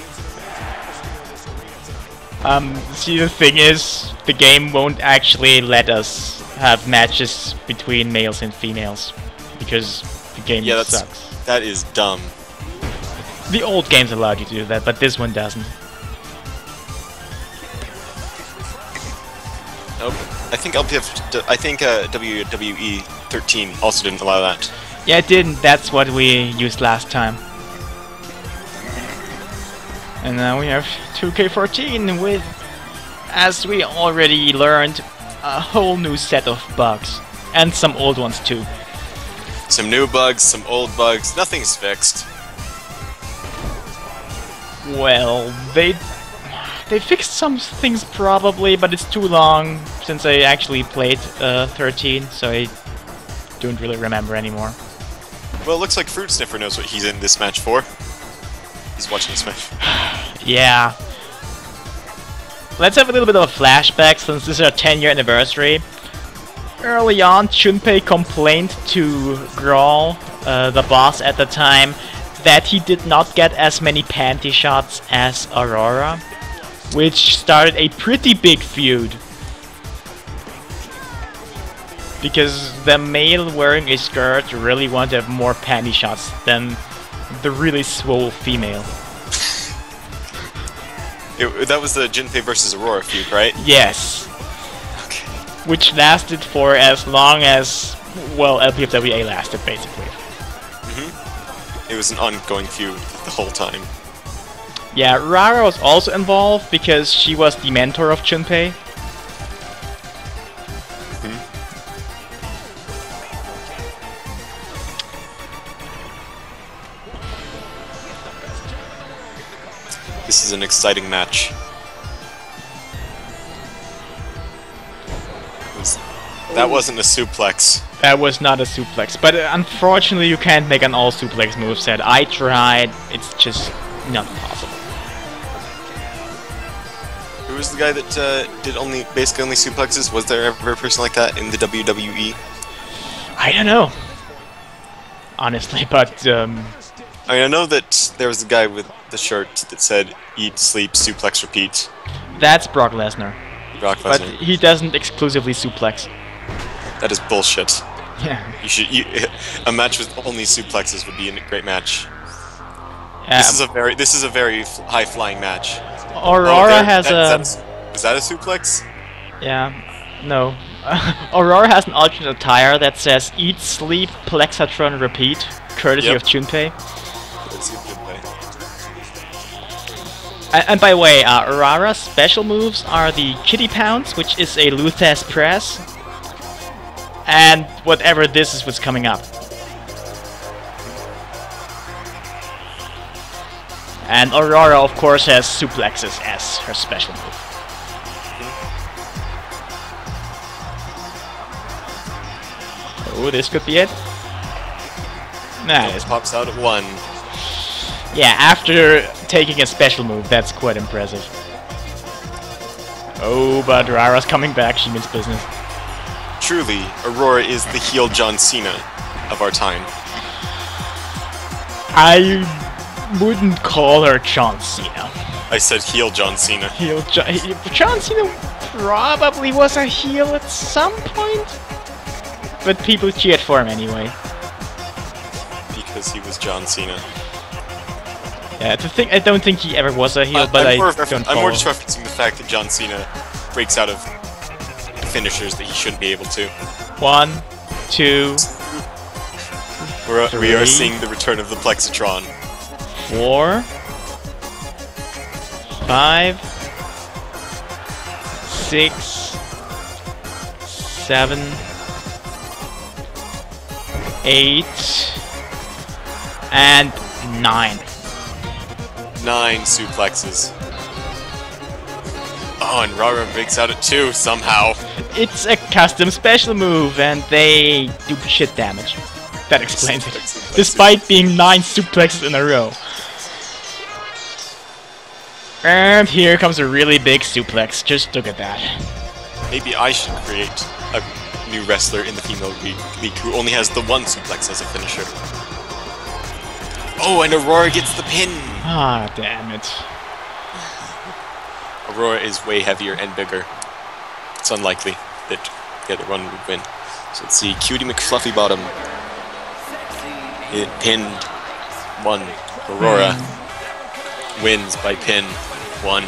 know. See, the thing is, the game won't actually let us have matches between males and females. Because the game sucks. That is dumb. The old games allowed you to do that, but this one doesn't. Nope. I think WWE 13 also didn't allow that. Yeah, it didn't. That's what we used last time. And now we have 2K14 with, as we already learned, a whole new set of bugs. And some old ones too. Some new bugs, some old bugs, nothing's fixed. Well, they fixed some things probably, but it's too long since I actually played 13, so I don't really remember anymore. Well, it looks like Fruit Sniffer knows what he's in this match for. He's watching this match. Yeah. Let's have a little bit of a flashback since this is our 10-year anniversary. Early on, Chunpei complained to Grawl, the boss at the time, that he did not get as many panty shots as Aurora, which started a pretty big feud. because the male wearing a skirt really want to have more panty shots than the really swole female. That was the Junpei versus Aurora feud, right? Yes. Okay. Which lasted for as long as, well, LPFWA lasted, basically. It was an ongoing feud the whole time. Yeah, Rara was also involved because she was the mentor of Junpei. This is an exciting match. That wasn't a suplex. That was not a suplex, but unfortunately you can't make an all suplex moveset. I tried, it's just not possible. Who was the guy that did basically only suplexes? Was there ever a person like that in the WWE? I don't know, honestly, but I mean, I know that there was a guy with the shirt that said "Eat, sleep, suplex, repeat." that's Brock Lesnar. Brock Lesnar. But he doesn't exclusively suplex. That is bullshit. Yeah. A match with only suplexes would be a great match. Yeah. This is a very high flying match. Aurora has is that a suplex? Yeah. No. Aurora has an alternate attire that says "Eat, sleep, plexatron, repeat," courtesy of Junpei. And by the way, Aurara's special moves are the Kitty Pounce, which is a Luthes press, and whatever this is what's coming up. And Aurora, of course, has suplexes as her special move. Oh, this could be it. Nah, This pops out at 1. yeah, after taking a special move, that's quite impressive. Oh, but Rara's coming back, she means business. Truly, Aurora is the heel John Cena of our time. I wouldn't call her John Cena. I said heel John Cena. John Cena probably was a heel at some point, but people cheered for him anyway. Because he was John Cena. Yeah, I don't think he ever was a heel, but I'm more just referencing the fact that John Cena breaks out of finishers that he shouldn't be able to. 1, 2, we are seeing the return of the Plexatron. 4, 5, 6, 7, 8, and 9. 9 suplexes. Oh, and Rara breaks out at 2 somehow. It's a custom special move, and they do shit damage. That explains it. Despite being 9 suplexes in a row. And here comes a really big suplex. Just look at that. Maybe I should create a new wrestler in the female league who only has the 1 suplex as a finisher. Oh, and Aurora gets the pin! Ah, damn it. Aurora is way heavier and bigger. It's unlikely that the other one would win. So let's see, Cutie McFluffy Bottom. It pinned 1. Aurora wins by pin 1.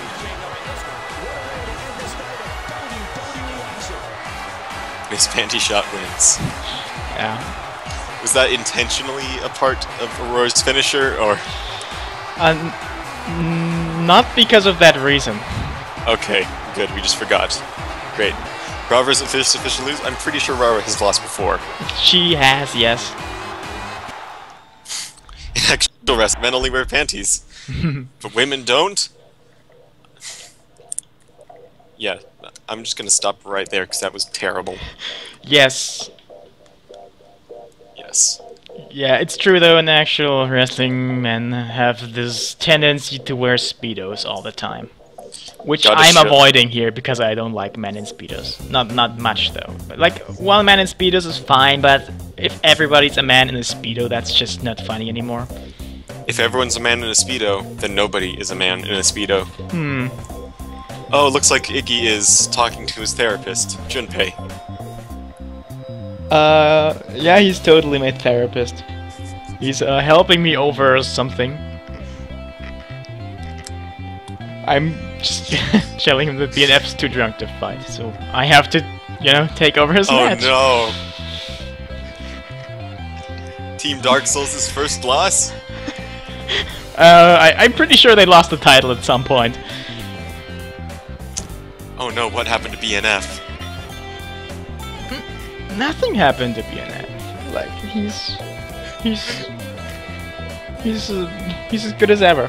Miss Panty Shot wins. Yeah. Was that intentionally a part of Aurora's finisher, or? Not because of that reason. Okay, good. We just forgot. Great. Rara's official lose? I'm pretty sure Rara has lost before. She has, yes. In actual wrestling, men only wear panties. But women don't? Yeah, I'm just gonna stop right there because that was terrible. Yes. Yes. Yeah, it's true though, in actual wrestling, men have this tendency to wear Speedos all the time. Which I'm avoiding here because I don't like men in Speedos. Not much though. But, like, one man in Speedos is fine, but if everybody's a man in a Speedo, that's just not funny anymore. If everyone's a man in a Speedo, then nobody is a man in a Speedo. Oh, it looks like Iggy is talking to his therapist, Junpei. Yeah, he's totally my therapist. He's helping me over something. I'm just telling him that BNF's too drunk to fight, so I have to, you know, take over his match. Oh no! Team Dark Souls' first loss? I'm pretty sure they lost the title at some point. Oh no, what happened to BNF? Nothing happened to BNF. Like, he's as good as ever.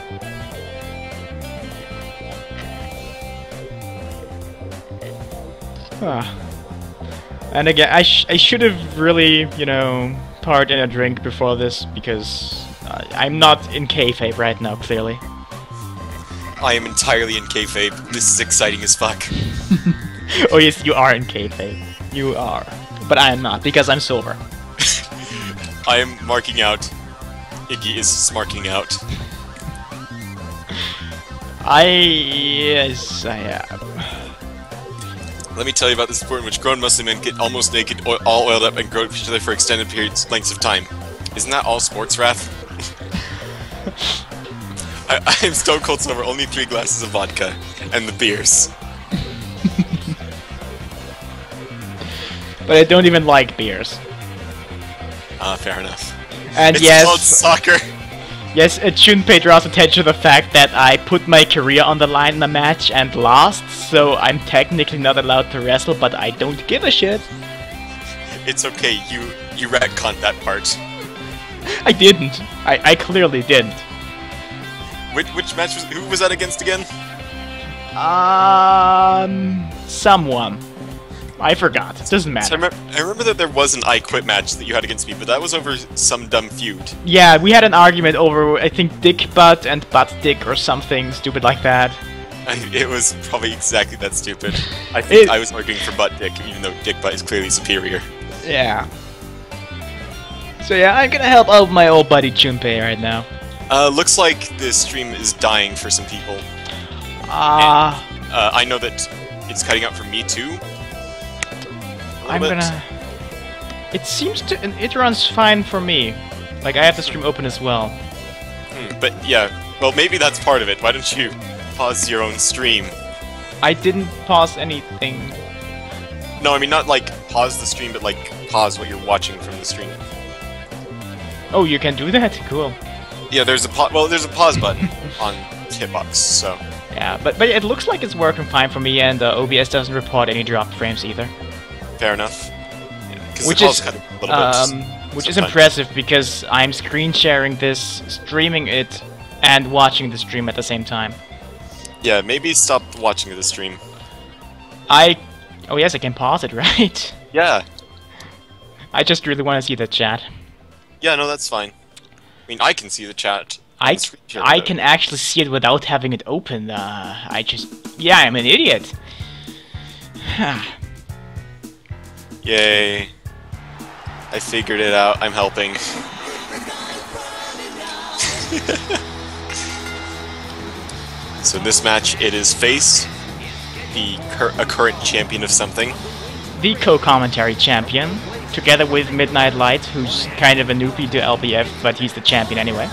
And again, I should have really, you know, poured in a drink before this, because I'm not in kayfabe right now, clearly. I am entirely in kayfabe. This is exciting as fuck. Oh yes, you are in kayfabe. You are. But I am not, because I'm sober. I am marking out. Iggy is smarking out. Yes, I am. Let me tell you about the sport in which grown Muslim men get almost naked, all oiled up, and grow each other for extended periods, lengths of time. Isn't that all sports, Wrath? I am stone cold sober, only 3 glasses of vodka, and the beers. But I don't even like beers. Fair enough. And it's yes, called soccer. Yes, it shouldn't pay draws attention to the fact that I put my career on the line in the match and lost, so I'm technically not allowed to wrestle, but I don't give a shit. It's okay, you retconned that part. I didn't. I clearly didn't. Which match was, who was that against again? Someone. I forgot. It doesn't matter. So I remember that there was an I Quit match that you had against me, but that was over some dumb feud. Yeah, we had an argument over, I think, Dick Butt and Butt Dick or something stupid like that. It was probably exactly that stupid. I think I was arguing for Butt Dick, even though Dick Butt is clearly superior. Yeah. So yeah, I'm gonna help out my old buddy Junpei right now. Looks like the stream is dying for some people. I know that it's cutting out for me too. I'm gonna... It seems to... It runs fine for me. Like, I have the stream open as well. But yeah, well maybe that's part of it. Why don't you pause your own stream? I didn't pause anything. No, I mean not like pause the stream, but like pause what you're watching from the stream. Oh, you can do that? Cool. Yeah, there's a there's a pause button on Hitbox, so... Yeah, but it looks like it's working fine for me, and OBS doesn't report any dropped frames either. Fair enough. Yeah, which is impressive, because I'm screen sharing this, streaming it, and watching the stream at the same time. Yeah, maybe stop watching the stream. Oh yes, I can pause it, right? Yeah. I just really want to see the chat. Yeah, no, that's fine. I mean, I can see the chat. I can actually see it without having it open. Yeah, I'm an idiot. Yay. I figured it out. I'm helping. So this match, it is Face, a current champion of something. The co-commentary champion, together with Midnight Light, who's kind of a newbie to LBF, but he's the champion anyway.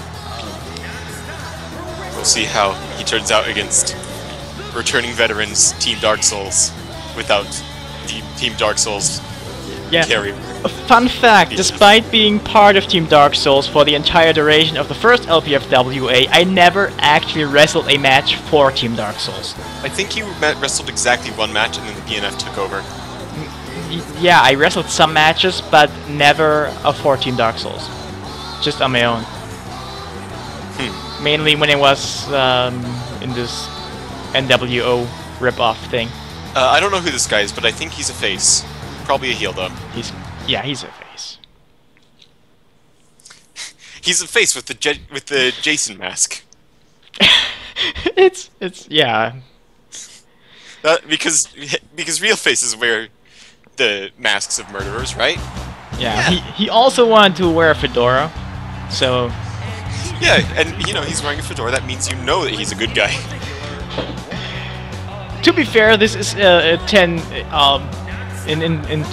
We'll see how he turns out against returning veterans Team Dark Souls without the Team Dark Souls carrier. A fun fact, despite being part of Team Dark Souls for the entire duration of the first LPFWA, I never actually wrestled a match for Team Dark Souls. I think you wrestled exactly one match and then the BNF took over. Yeah, I wrestled some matches, but never for Team Dark Souls. Just on my own. Mainly when it was in this NWO rip-off thing. I don't know who this guy is, but I think he's a face. Probably a heel, though. He's a face. He's a face with the Jason mask. it's yeah. Because real faces wear the masks of murderers, right? Yeah. He also wanted to wear a fedora, so. Yeah, and you know he's wearing a fedora. That means you know that he's a good guy. To be fair, this is a 10 in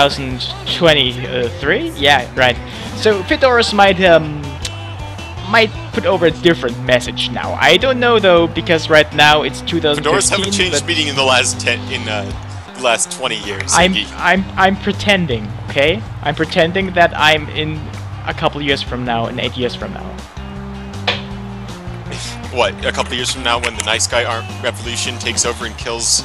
2023. Yeah, right. So Fedoras might put over a different message now. I don't know though, because right now it's 2015. Fedoras haven't changed meaning in the last the last 20 years. I'm pretending, okay? I'm pretending that I'm in a couple years from now, in 8 years from now. What, a couple of years from now when the Nice Guy Revolution takes over and kills...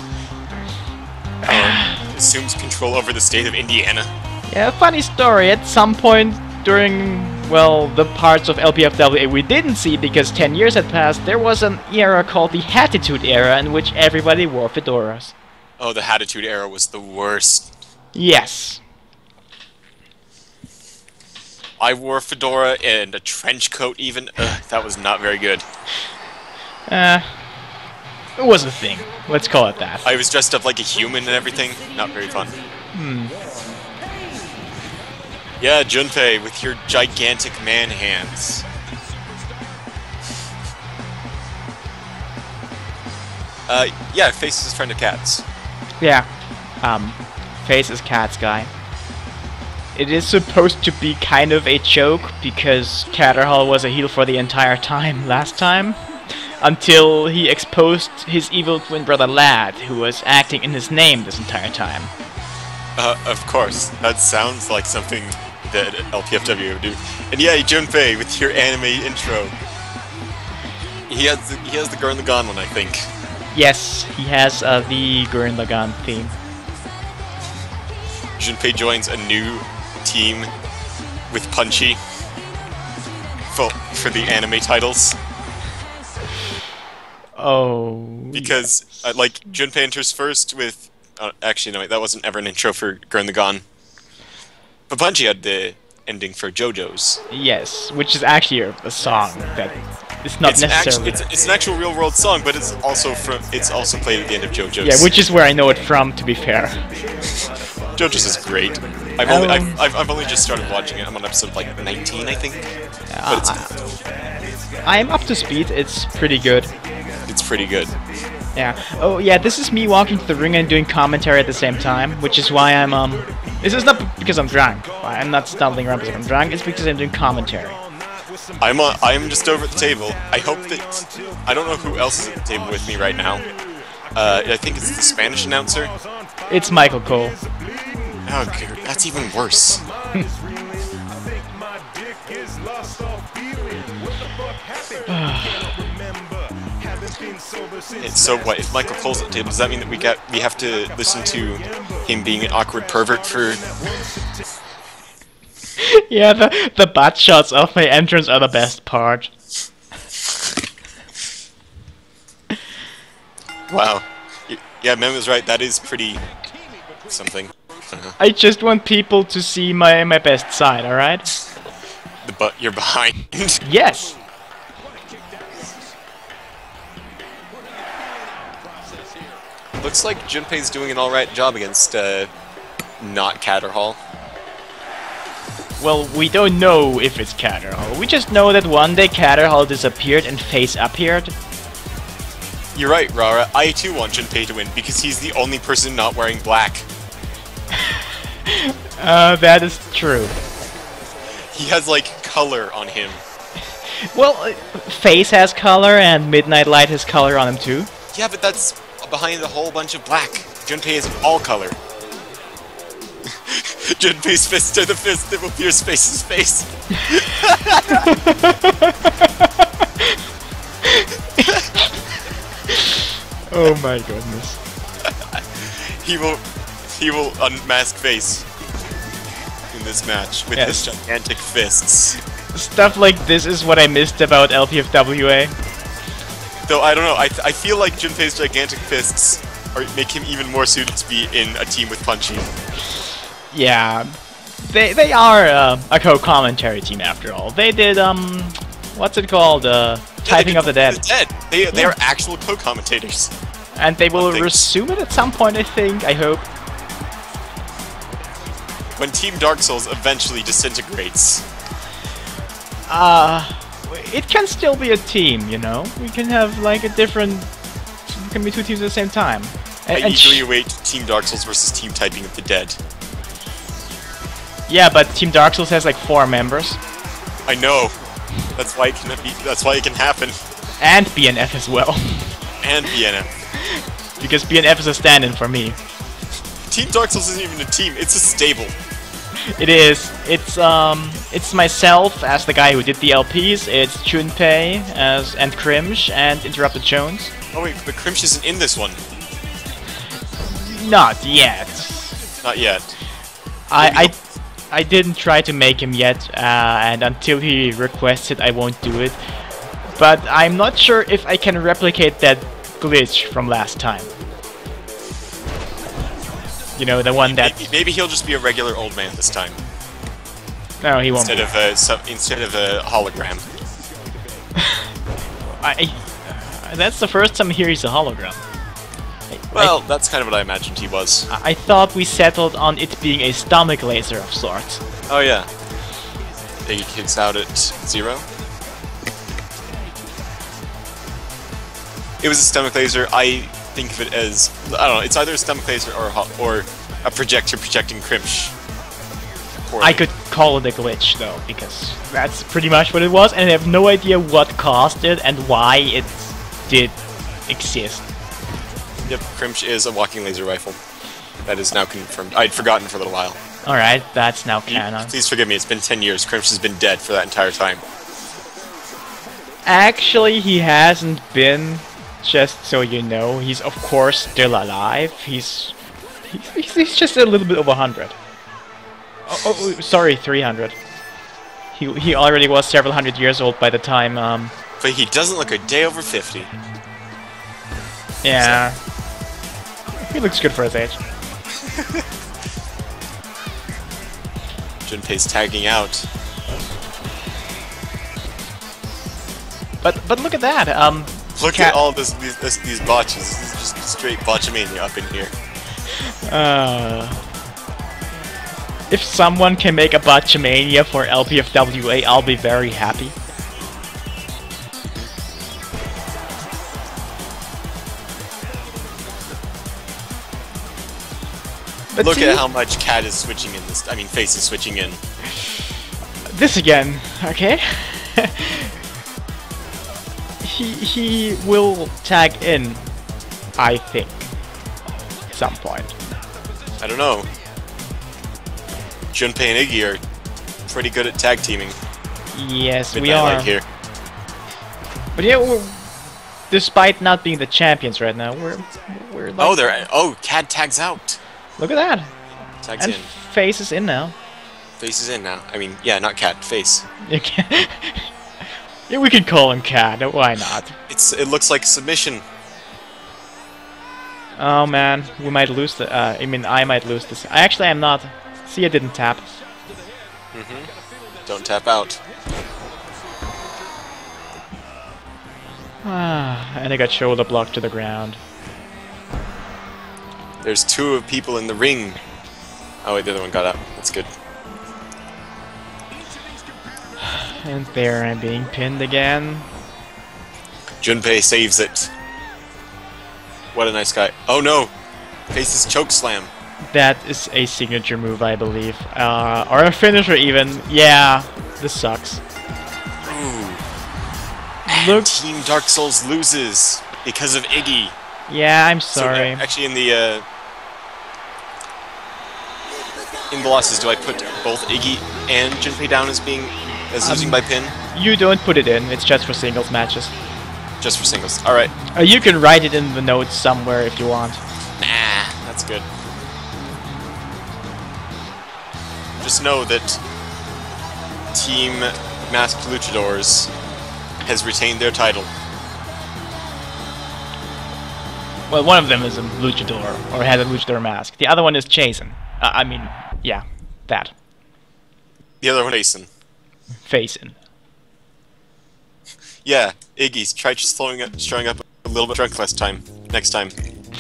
assumes control over the state of Indiana? Yeah, funny story. At some point during, well, the parts of LPFWA we didn't see because 10 years had passed, there was an era called the Hatitude Era in which everybody wore fedoras. Oh, the Hatitude Era was the worst. Yes. I wore a fedora and a trench coat even. Ugh, that was not very good. It was a thing. Let's call it that. I was dressed up like a human and everything. Not very fun. Yeah, Junpei, with your gigantic man hands. Yeah, Face is a friend of Cats. Yeah. Face is Cat's guy. It is supposed to be kind of a joke because Catterhall was a heel for the entire time last time. Until he exposed his evil twin brother Lad, who was acting in his name this entire time. Of course. That sounds like something that LPFW would do. And yeah, Junpei, with your anime intro. He has the Gurren Lagann one, I think. Yes, he has the Gurren Lagann theme. Junpei joins a new team with Punchy for the anime titles. Oh. Because, like, Junpei enters first with... actually, no, wait, that wasn't ever an intro for Gurren Lagann. But Punchy had the ending for JoJo's. Yes, which is actually a song that is not necessarily... It's an actual real-world song, but it's also played at the end of JoJo's. Yeah, which is where I know it from, to be fair. JoJo's is great. I've only just started watching it. I'm on episode, like, 19, I think. But I'm up to speed. It's pretty good. It's pretty good. Yeah. Oh, yeah, this is me walking to the ring and doing commentary at the same time, which is why I'm, This is not because I'm drunk. I'm not stumbling around because I'm drunk. It's because I'm doing commentary. I'm just over at the table. I hope that... I don't know who else is at the table with me right now. I think it's the Spanish announcer. It's Michael Cole. Oh, God, that's even worse. So what, if Michael Cole's at the table, does that mean that we have to listen to him being an awkward pervert for... Yeah, the butt shots of my entrance are the best part. Wow. Yeah, Mem was right, that is pretty... something. I just want people to see my best side, alright? The butt you're behind. Yes! Looks like Junpei's doing an alright job against, not Catterhall. Well, we don't know if it's Catterhall. We just know that one day Catterhall disappeared and Face appeared. You're right, Rara. I too want Junpei to win, because he's the only person not wearing black. That is true. He has, like, color on him. Well, Face has color and Midnight Light has color on him too. Yeah, but that's behind a whole bunch of black. Junpei is all color. Junpei's fists are the fists that will pierce Face's face. Oh my goodness. He will unmask Face in this match with his gigantic fists. Stuff like this is what I missed about LPFWA. Though I don't know, I feel like Junpei's gigantic fists make him even more suited to be in a team with Punchy. Yeah, they are a co-commentary team after all. They did what's it called? Typing of the Dead. They are actual co-commentators. And they will resume it at some point, I think. I hope. When Team Dark Souls eventually disintegrates. It can still be a team, you know? We can have like a different... It can be two teams at the same time. I And eagerly await Team Dark Souls versus Team Typing of the Dead. yeah, but Team Dark Souls has like 4 members. I know. That's why it can be. That's why it can happen. And BNF as well. And BNF. Because BNF is a stand-in for me. Team Dark Souls isn't even a team. It's a stable. It is. It's myself as the guy who did the LPs. It's Junpei as and Crimsh and Interrupted Jones. Oh wait, but Crimsh isn't in this one. Not yet. Not yet. I didn't try to make him yet, and until he requests it, I won't do it. But I'm not sure if I can replicate that glitch from last time. You know, the one that... Maybe he'll just be a regular old man this time. No, he won't. Instead of a hologram. That's the first time here he's a hologram. Well, that's kind of what I imagined he was. I thought we settled on it being a stomach laser of sorts. Oh yeah. He kicks out at 0. It was a stomach laser. I think of it as, I don't know, it's either a stomach laser or a projector projecting Crimsh. Poorly. I could call it a glitch though, because that's pretty much what it was, and I have no idea what caused it and why it did exist. Yep, Crimsh is a walking laser rifle. That is now confirmed. I'd forgotten for a little while. Alright, that's now canon. Please forgive me, it's been 10 years. Crimsh has been dead for that entire time. Actually, he hasn't been, just so you know. He's of course still alive. He's just a little bit over 100. Oh, sorry, 300. He already was several hundred years old by the time, But he doesn't look a day over 50. Yeah. He looks good for his age. Junpei's tagging out. But look at that. Look at all these botches. This is just straight botchamania up in here. If someone can make a botchamania for LPFWA, I'll be very happy. But look see, at how much Cat is switching in this. I mean, Face is switching in. This again, okay? he will tag in, I think, at some point. I don't know. Junpei and Iggy are pretty good at tag teaming. Yes, we Midnight are. Light here. But yeah, despite not being the champions right now, we're like, oh, Cat tags out. look at that. Tags And in. Face is in now. Face is in now. I mean, yeah, not Cat. Face. You can yeah, we can call him Cat. Why not? It looks like submission. Oh man, we might lose the. I mean, I might lose this. Actually, I'm not. See, I didn't tap. Don't tap out. And I got shoulder blocked to the ground. There's 2 people in the ring. Oh wait, the other one got out. That's good. And there I'm being pinned again. Junpei saves it. What a nice guy. Oh no! Face's choke slam. That is a signature move, I believe. Or a finisher even. Yeah, this sucks. Ooh. Look. Team Dark Souls loses because of Iggy. Yeah, I'm sorry. So, actually, in the losses, do I put both Iggy and Junpei down as losing by pin? You don't put it in. It's just for singles matches. Just for singles. All right. You can write it in the notes somewhere if you want. Nah, that's good. Just know that Team Masked Luchadors has retained their title. Well, one of them is a luchador, or has a luchador mask. The other one is Jason. I mean, yeah, that. The other one, Jason. Facing. Yeah, Iggy's tried showing up a little bit drunk next time.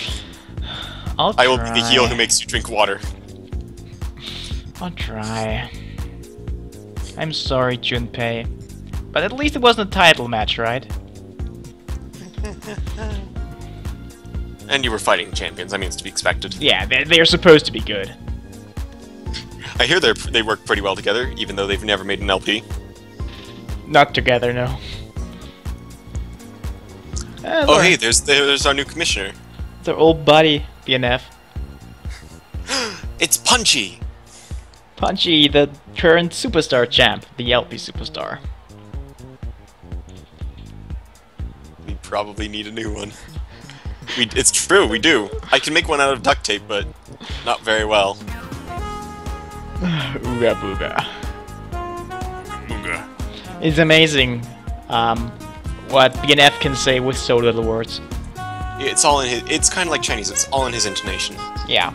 I will be the heel who makes you drink water. I'll try. I'm sorry, Junpei. But at least it wasn't a title match, right? And you were fighting champions. I mean, it's to be expected. Yeah, they're supposed to be good. I hear they work pretty well together, even though they've never made an LP. Not together, no. Oh, hey, there's our new commissioner. Their old buddy, BNF. It's Punchy! Punchy, the current superstar champ, the LP superstar. We probably need a new one. It's true, we do. I can make one out of duct tape, but not very well. Ooga booga. Ooga. It's amazing what BNF can say with so little words. It's all in his. It's kind of like Chinese. It's all in his intonation. Yeah.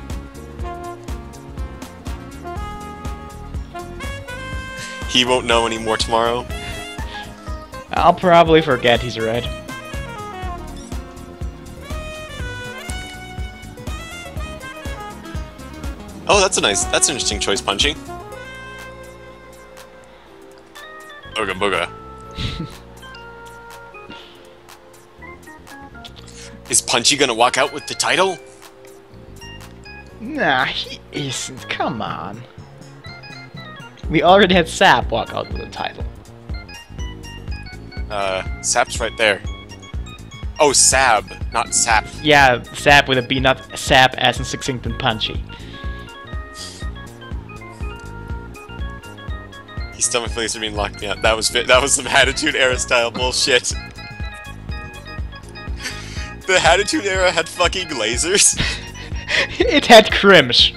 He won't know anymore tomorrow. I'll probably forget he's red. Oh, that's an interesting choice, Punchy. Ooga booga. Is Punchy gonna walk out with the title? Nah, he isn't. Come on. We already had Sap walk out with the title. Sap's right there. Oh, Sab, not Sap. Yeah, Sap with a B, not Sap as in succinct and punchy. His stomach fillings are being locked me out. That was some Attitude Era style bullshit. The Attitude Era had fucking lasers. It had Crimsh.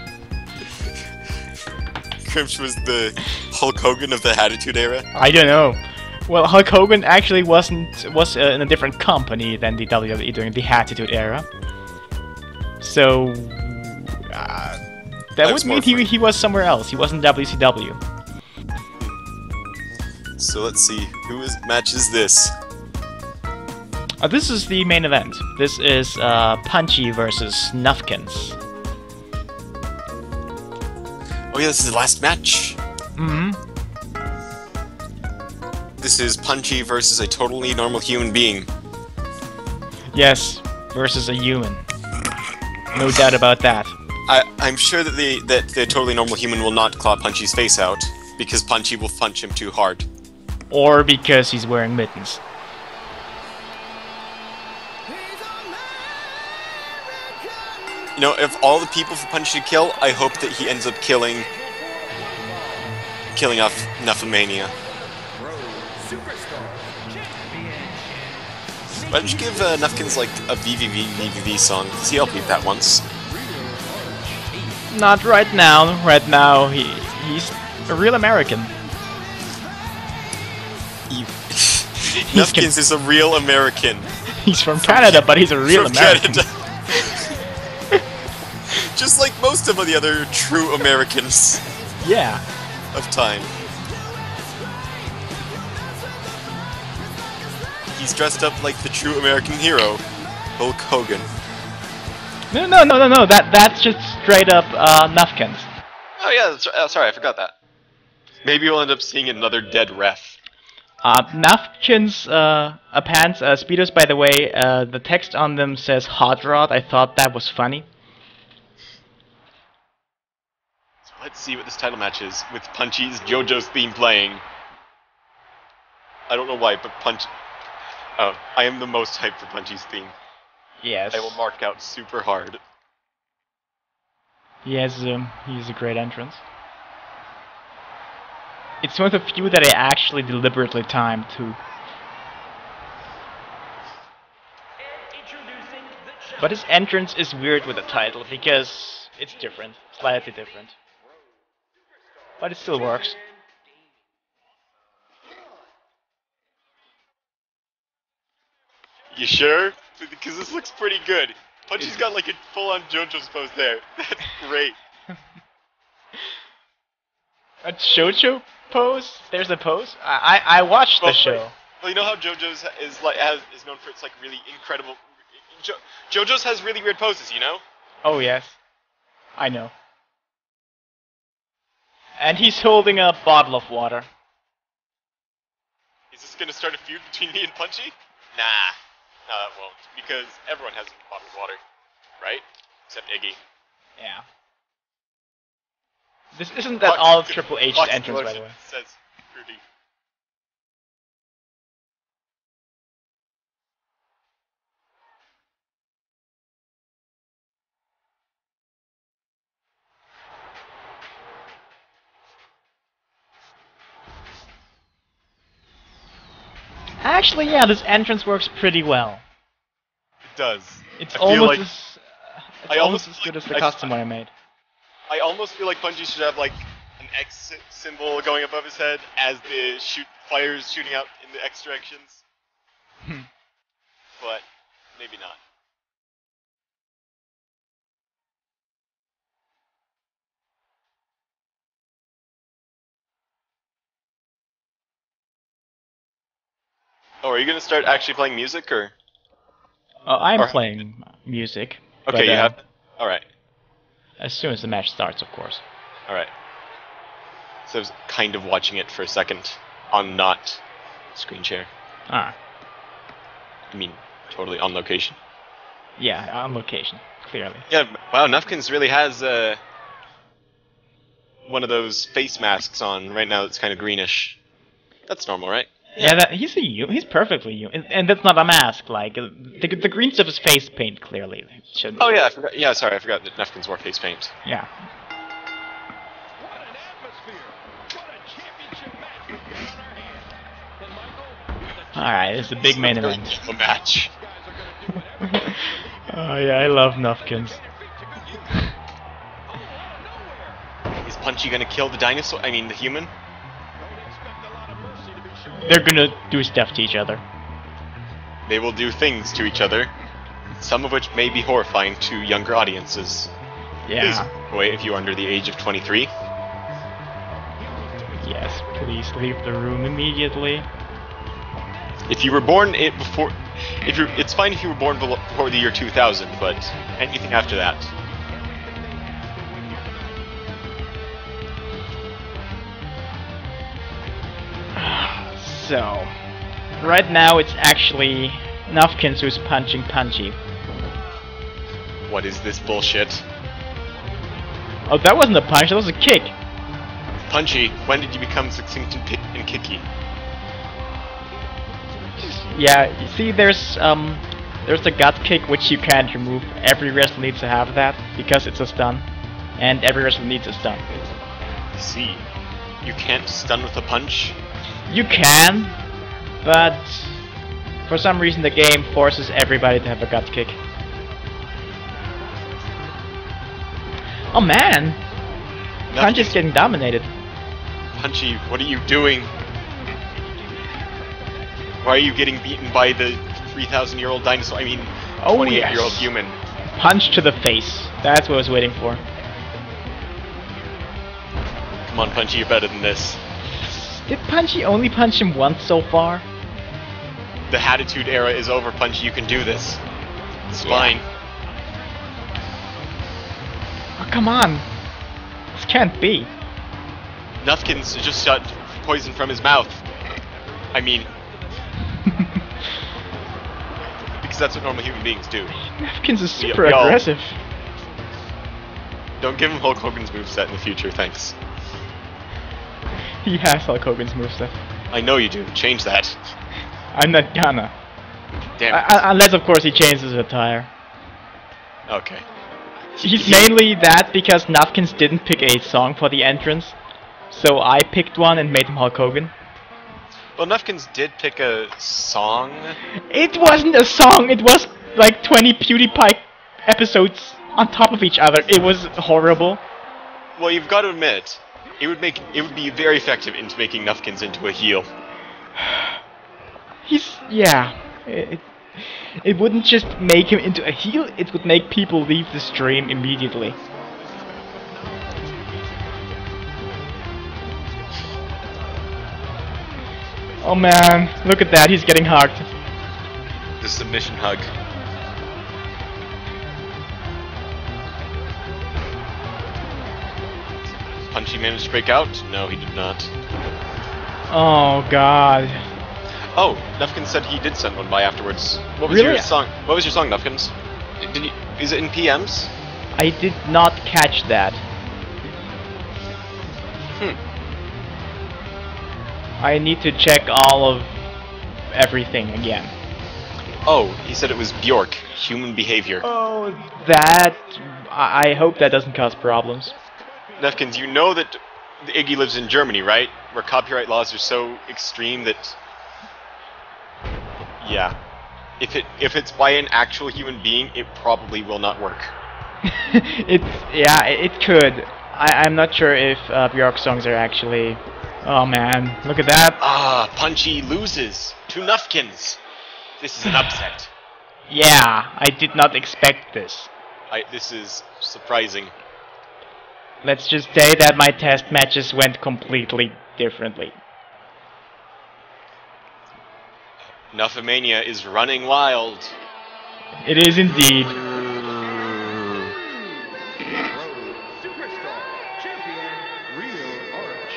Crimsh was the Hulk Hogan of the Attitude Era. I don't know. Well, Hulk Hogan actually was in a different company than the WWE during the Attitude Era. So that would mean he was somewhere else. He was in WCW. So let's see, matches this? This is the main event. This is Punchy versus Snuffkins. Oh yeah, this is the last match. Mm-hmm. This is Punchy versus a totally normal human being. Yes, versus a human. No doubt about that. I'm sure that the totally normal human will not claw Punchy's face out, because Punchy will punch him too hard. Or because he's wearing mittens. You know, if all the people for Punchy to kill, I hope that he ends up killing off Nuffamania. Why don't you give Nuffkins like a VVV song? Because he LP'd that once. Not right now. Right now, he's a real American. Nuffkins is a real American. He's from Canada, but he's a real American. Just like most of the other true Americans. Yeah. Of time. He's dressed up like the true American hero, Hulk Hogan. No. That's just straight up Nuffkins. Oh yeah, sorry, I forgot that. Maybe we'll end up seeing another dead ref. Nuffkins pants, Speedos, by the way, the text on them says Hot Rod. I thought that was funny. So let's see what this title match is, with Punchy's JoJo's theme playing. I don't know why, but I am the most hyped for Punchy's theme. Yes. I will mark out super hard. He's a great entrance. It's one of the few that I actually deliberately timed too. But his entrance is weird with the title because it's different, slightly different. But it still works. You sure? Because this looks pretty good. Punchy's got like a full-on JoJo's pose there. That's great. A JoJo pose? There's a pose? I watched the show. Well, you know how JoJo's is known for its like really incredible. JoJo's has really weird poses, you know? Oh yes, I know. And he's holding a bottle of water. Is this gonna start a feud between me and Punchy? Nah, no, that won't, because everyone has a bottle of water. right? Except Iggy. Yeah. This isn't at all Triple H's Fox entrance, by the way. Says Rudy. Actually, yeah, this entrance works pretty well. It does. It's I feel almost like- as I almost almost as good as like- the custom one I made. I almost feel like Bungie should have like an X symbol going above his head as the fires shooting out in the X directions. But maybe not. Oh, are you gonna start actually playing music or? I'm Or- playing music. Okay, but, you have. All right. As soon as the match starts, of course. All right. So I was kind of watching it for a second on not screen share. Ah, I mean, totally on location. yeah, on location, clearly. Yeah. Wow, Nufkins really has one of those face masks on right now. That's kind of greenish. That's normal, right? Yeah, he's perfectly human, and that's not a mask. Like the green stuff is face paint, clearly. Shouldn't. Oh yeah, I forgot. Yeah, sorry, I forgot that Nufkins wore face paint. Yeah. What an atmosphere! What a championship match we've got on our hands. And Michael, All right, it's a big main Very event. evil match. guys are going to do whatever Oh yeah, I love Nufkins. Is Punchy gonna kill the dinosaur? I mean, the human? Don't expect a lot of mercy to be shown. They're gonna do stuff to each other. They will do things to each other, some of which may be horrifying to younger audiences. Yeah. Please, wait, if you're under the age of 23. Yes, please leave the room immediately. If you were born before, it's fine if you were born before the year 2000, but anything after that. So, right now it's actually Nufkins who's punching Punchy. What is this bullshit? Oh, that wasn't a punch, that was a kick. Punchy, when did you become succinct and kicky? Yeah, you see, there's the gut kick which you can't remove. Every wrestler needs to have that because it's a stun, and every wrestler needs a stun. See, you can't stun with a punch. You can, but for some reason the game forces everybody to have a gut kick. Oh man, Punch is getting dominated. Punchy, what are you doing? Why are you getting beaten by the 3,000-year-old dinosaur? I mean, Oh, 28-year-old yes. human. Punch to the face. That's what I was waiting for. Come on, Punchy, you're better than this. Did Punchy only punch him once so far? The Attitude Era is over, Punchy. You can do this. It's Yeah. fine. Oh, come on. This can't be. Nufkins just shot poison from his mouth. I mean, because that's what normal human beings do. Nufkins is super we all- aggressive. Don't give him Hulk Hogan's moveset in the future, thanks. He has Hulk Hogan's moveset. I know you do. Change that. I'm not gonna. Damn it. Unless, of course, he changes his attire. Okay. He's mainly that because Nufkins didn't pick a song for the entrance. So I picked one and made him Hulk Hogan. Well, Nufkins did pick a song. It wasn't a song, it was like 20 PewDiePie episodes on top of each other. It was horrible. Well, you've got to admit, it would be very effective into making Nufkins into a heel. Yeah. It wouldn't just make him into a heel, it would make people leave the stream immediately. Oh man, look at that, he's getting hugged. The submission hug. Punchy managed to break out? No, he did not. Oh god. Oh, Nufkins said he did send one by afterwards. What was Really? your song? What was your song, Nufkins? Is it in PMs? I did not catch that. I need to check all of everything again. Oh, he said it was Bjork, human behavior. Oh, that... I hope that doesn't cause problems. Nefkins, you know that Iggy lives in Germany, right? Where copyright laws are so extreme that... Yeah. If it's by an actual human being, it probably will not work. Yeah, it could. I'm not sure if Bjork songs are actually... Oh man, look at that. Ah, Punchy loses to Nufkins. This is an upset. Yeah, I did not expect this. This is surprising. Let's just say that my test matches went completely differently. Nuffamania is running wild. It is indeed. Superstar champion Real Arch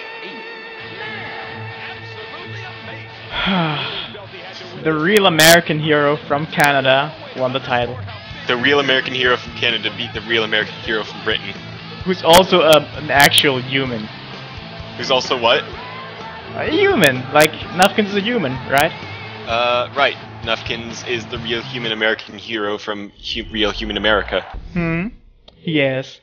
8. Absolutely amazing. The real American hero from Canada won the title. The real American hero from Canada beat the real American hero from Britain. Who's also an actual human. Who's also what? A human, like Nufkins is a human, right? Right. Nufkins is the real human American hero from Real Human America. Yes.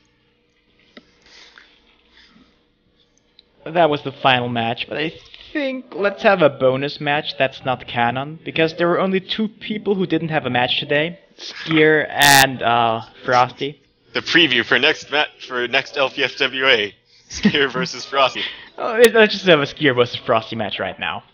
That was the final match, but I think let's have a bonus match that's not canon, because there were only 2 people who didn't have a match today. Skier and Frosty. The preview for next LPFWA. Skier versus Frosty. Oh, let's just have a Skier versus Frosty match right now.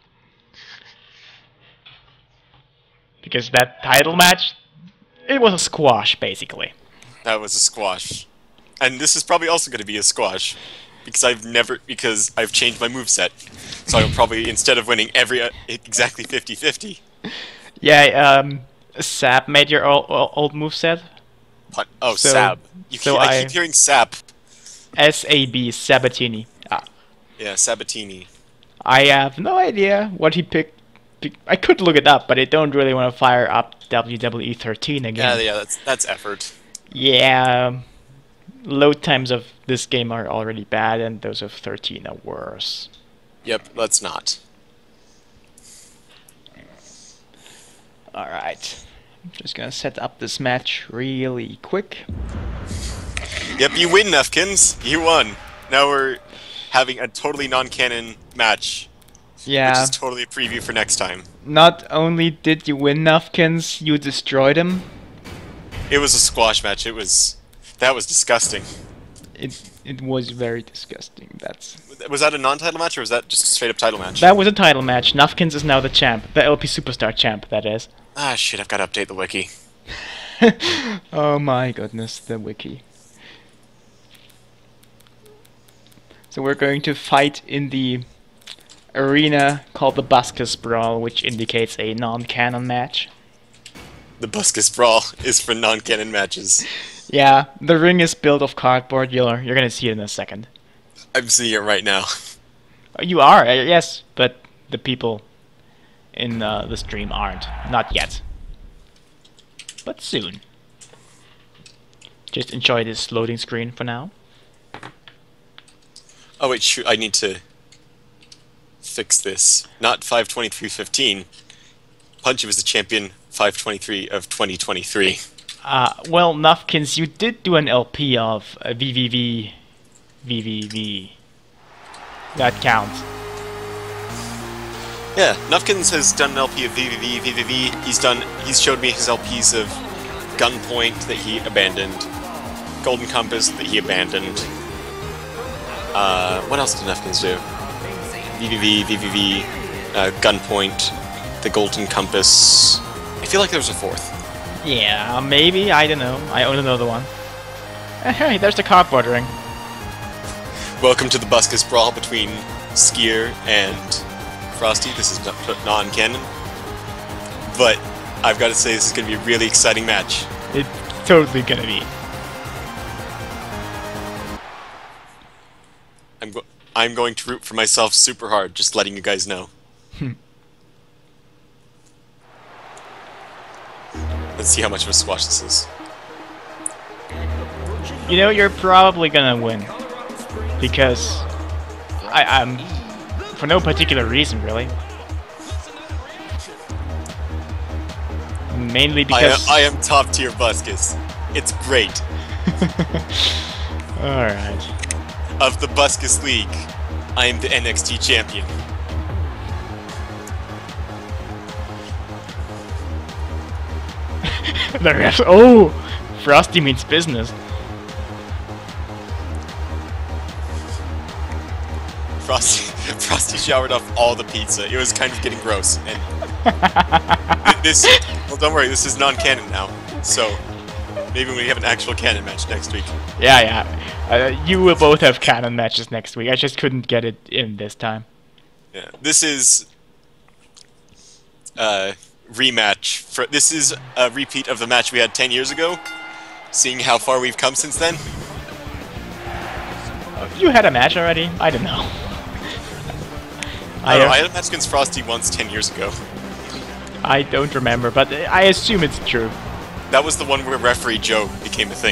Because that title match, it was a squash, basically. That was a squash. And this is probably also going to be a squash. Because I've changed my moveset. So I'll probably, instead of winning exactly 50-50. Yeah, Sap made your old moveset. Oh, So- Sab. so I keep hearing Sap. S-A-B, Sabatini. Yeah, Sabatini. I have no idea what he picked. I could look it up, but I don't really want to fire up WWE 13 again. Yeah, that's effort. Yeah, load times of this game are already bad, and those of 13 are worse. Yep, let's not. Alright, I'm just gonna set up this match really quick. Yep, you win, Nufkins. You won. Now we're having a totally non-canon match. Yeah, Which is totally a preview for next time. not only did you win Nufkins, you destroyed him. It was a squash match. That was disgusting. It was very disgusting. Was that a non-title match or was that just a straight up title match? That was a title match. Nufkins is now the champ. The LP Superstar champ, that is. Ah, shit, I've got to update the wiki. Oh my goodness, the wiki. So we're going to fight in the arena called the Buskus Brawl, which indicates a non-canon match. The Buskus Brawl is for non-canon matches. Yeah, the ring is built of cardboard. You're gonna see it in a second. I'm seeing it right now. You are, yes, but the people in the stream aren't. Not yet. But soon. Just enjoy this loading screen for now. Oh wait, shoot, I need to fix this. Not 523.15. Punchy was the champion 523 of 2023. Well, Nufkins, you did do an LP of VVV. That counts. Yeah, Nufkins has done an LP of VVV. He's showed me his LPs of Gunpoint that he abandoned, Golden Compass that he abandoned. What else did Nufkins do? VVV, Gunpoint, the Golden Compass. I feel like there was a fourth. Yeah, maybe, I don't know. I only know the one. Hey, there's the cardboard ring. Welcome to the Buskus Brawl between Skier and Frosty. This is non-canon. But I've got to say this is going to be a really exciting match. It's totally gonna be. I'm going to root for myself super hard, just letting you guys know. Let's see how much of a squash this is. You know, you're probably gonna win. Because I'm for no particular reason, really. Mainly because I am top tier Buscus. It's great. Alright. Of the Buscus League, I am the NXT champion. The ref. Oh! Frosty means business. Frosty showered off all the pizza. It was kind of getting gross. And well, don't worry, this is non-canon now. So maybe we have an actual canon match next week. Yeah. You will both have canon matches next week. I just couldn't get it in this time. Yeah, this is rematch. This is a repeat of the match we had 10 years ago. Seeing how far we've come since then. You had a match already? I don't know. I had a match against Frosty once 10 years ago. I don't remember, but I assume it's true. That was the one where Referee Joe became a thing.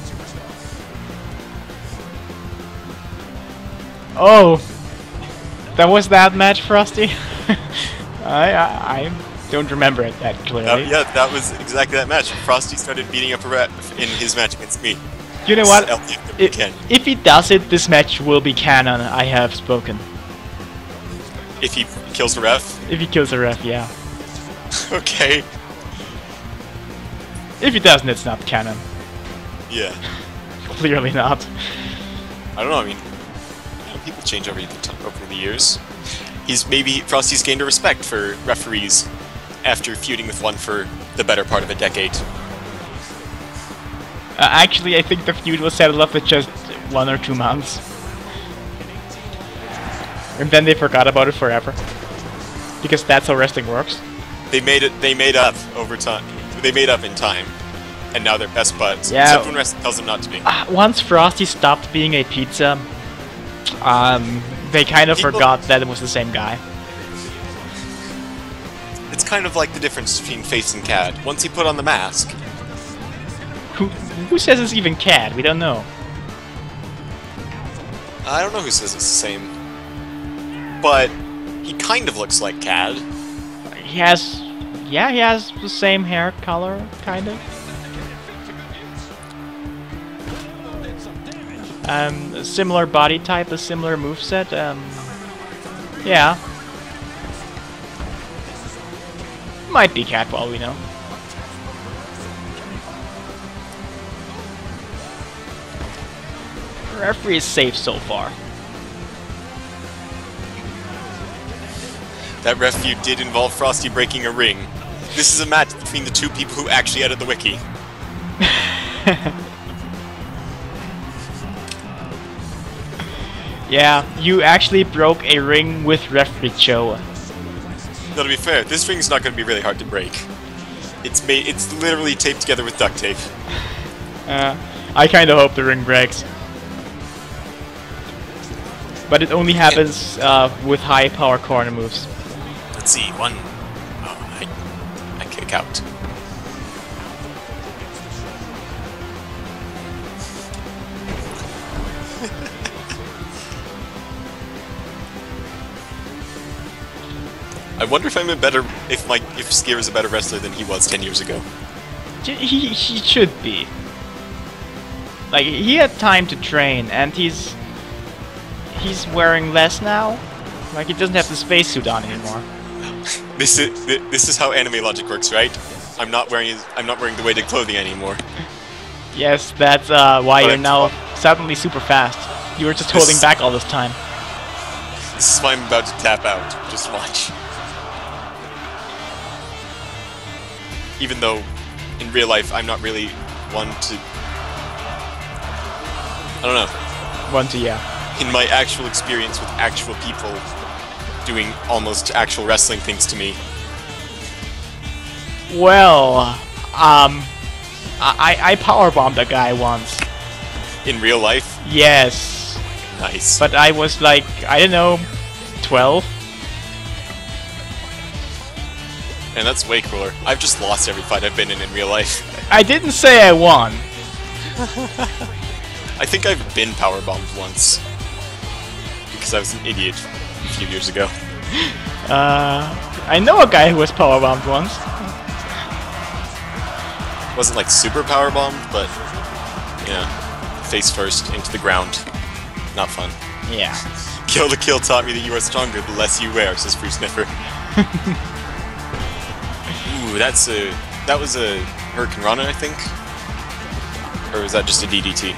Oh! That was that match, Frosty? I don't remember it that clearly. Yeah, that was exactly that match. Frosty started beating up a ref in his match against me. You know what? If he does it, this match will be canon. I have spoken. If he kills the ref? If he kills the ref, yeah. Okay. If he doesn't, it's not canon. Yeah. Clearly not. I don't know, I mean, people change over the years. Frosty's gained a respect for referees after feuding with one for the better part of a decade. Actually, I think the feud was settled up with just 1 or 2 months. And then they forgot about it forever. Because that's how wrestling works. They made up over time. They made up in time. And now they're best buds. Yeah. Except when wrestling tells them not to be. Once Frosty stopped being a pizza, they kind of forgot that it was the same guy. It's kind of like the difference between Face and Cad. Once he put on the mask. Who says it's even Cad? We don't know. I don't know who says it's the same. But he kind of looks like Cad. He has the same hair color, kind of. A similar body type, a similar moveset. Yeah. Might be Cad for all we know. Referee is safe so far. That ref feud did involve Frosty breaking a ring. This is a match between the two people who actually added the wiki. Yeah, you actually broke a ring with Referee Joe. Now, to be fair, this ring's not going to be really hard to break. It's literally taped together with duct tape. I kind of hope the ring breaks. But it only happens with high power corner moves. Let's see, one. Oh, I kick out. I wonder if if Skier is a better wrestler than he was 10 years ago. He should be. Like, he had time to train, and he's wearing less now. Like, he doesn't have the spacesuit on anymore. This is how anime logic works, right? I'm not wearing the weighted clothing anymore. Yes, that's why you're now suddenly super fast. You were just holding back all this time. This is why I'm about to tap out. Just watch. Even though, in real life, I'm not really one to... I don't know. Yeah. In my actual experience with actual people doing almost actual wrestling things to me. Well, I powerbombed a guy once. In real life? Yes. Nice. But I was like, I don't know, 12? And that's way cooler. I've just lost every fight I've been in real life. I didn't say I won. I think I've been powerbombed once. Because I was an idiot a few years ago. I know a guy who was powerbombed once. Wasn't like super powerbombed, but yeah, face first into the ground. Not fun. Yeah. Kill the Kill taught me that you are stronger the less you wear, says Fruit Sniffer. Ooh, that was a Hurricane Rana, I think? Or was that just a DDT?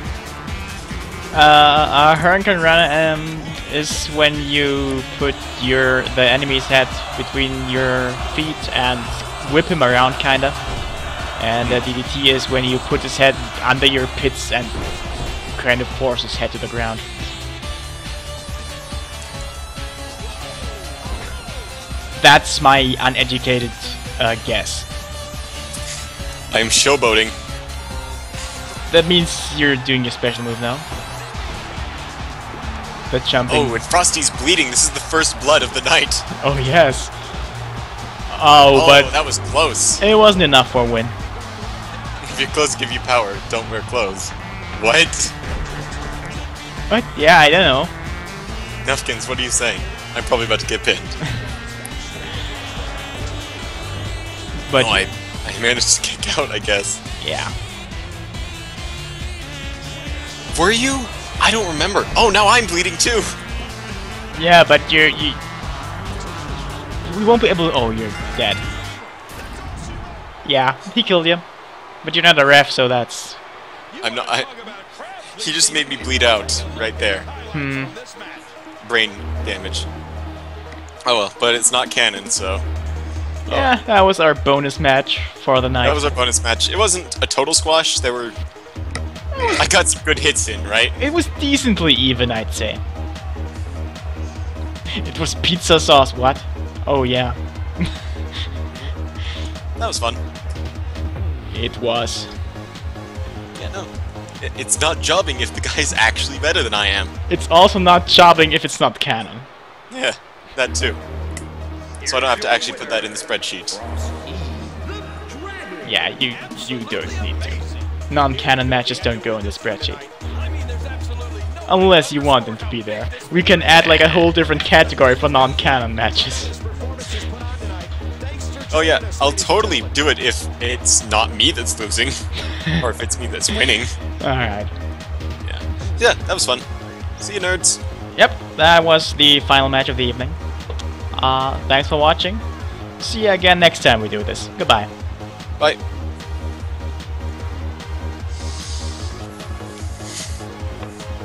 A Hurricane Rana is when you put the enemy's head between your feet and whip him around, kinda. And the DDT is when you put his head under your pits and kind of force his head to the ground. That's my uneducated guess. I am showboating. That means you're doing your special move now. The jumping. Oh, and Frosty's bleeding. This is the first blood of the night. Oh, yes. Oh, but that was close. it wasn't enough for a win. If your clothes give you power, don't wear clothes. What? What? Yeah, I don't know. Nufkins, what are you saying? I'm probably about to get pinned. But oh, I managed to kick out, I guess. yeah. Were you? I don't remember. Oh, now I'm bleeding too. Yeah, but you we won't be able to. Oh, you're dead. Yeah, he killed you. But you're not a ref, so that's... I'm not... He just made me bleed out right there. Brain damage. Oh well, but it's not canon, so... Yeah, that was our bonus match for the night. That was our bonus match. It wasn't a total squash, there were... I got some good hits in, right? It was decently even, I'd say. It was pizza sauce, what? Oh yeah. That was fun. It was. Yeah, no. It's not jobbing if the guy's actually better than I am. It's also not jobbing if it's not canon. Yeah, that too. So I don't have to actually put that in the spreadsheet. Yeah, you don't need to. Non-canon matches don't go in the spreadsheet. Unless you want them to be there. We can add like a whole different category for non-canon matches. Oh yeah, I'll totally do it if it's not me that's losing. Or if it's me that's winning. Alright. Yeah, that was fun. See you, nerds. Yep, that was the final match of the evening. Thanks for watching. See you again next time we do this. Goodbye. Bye.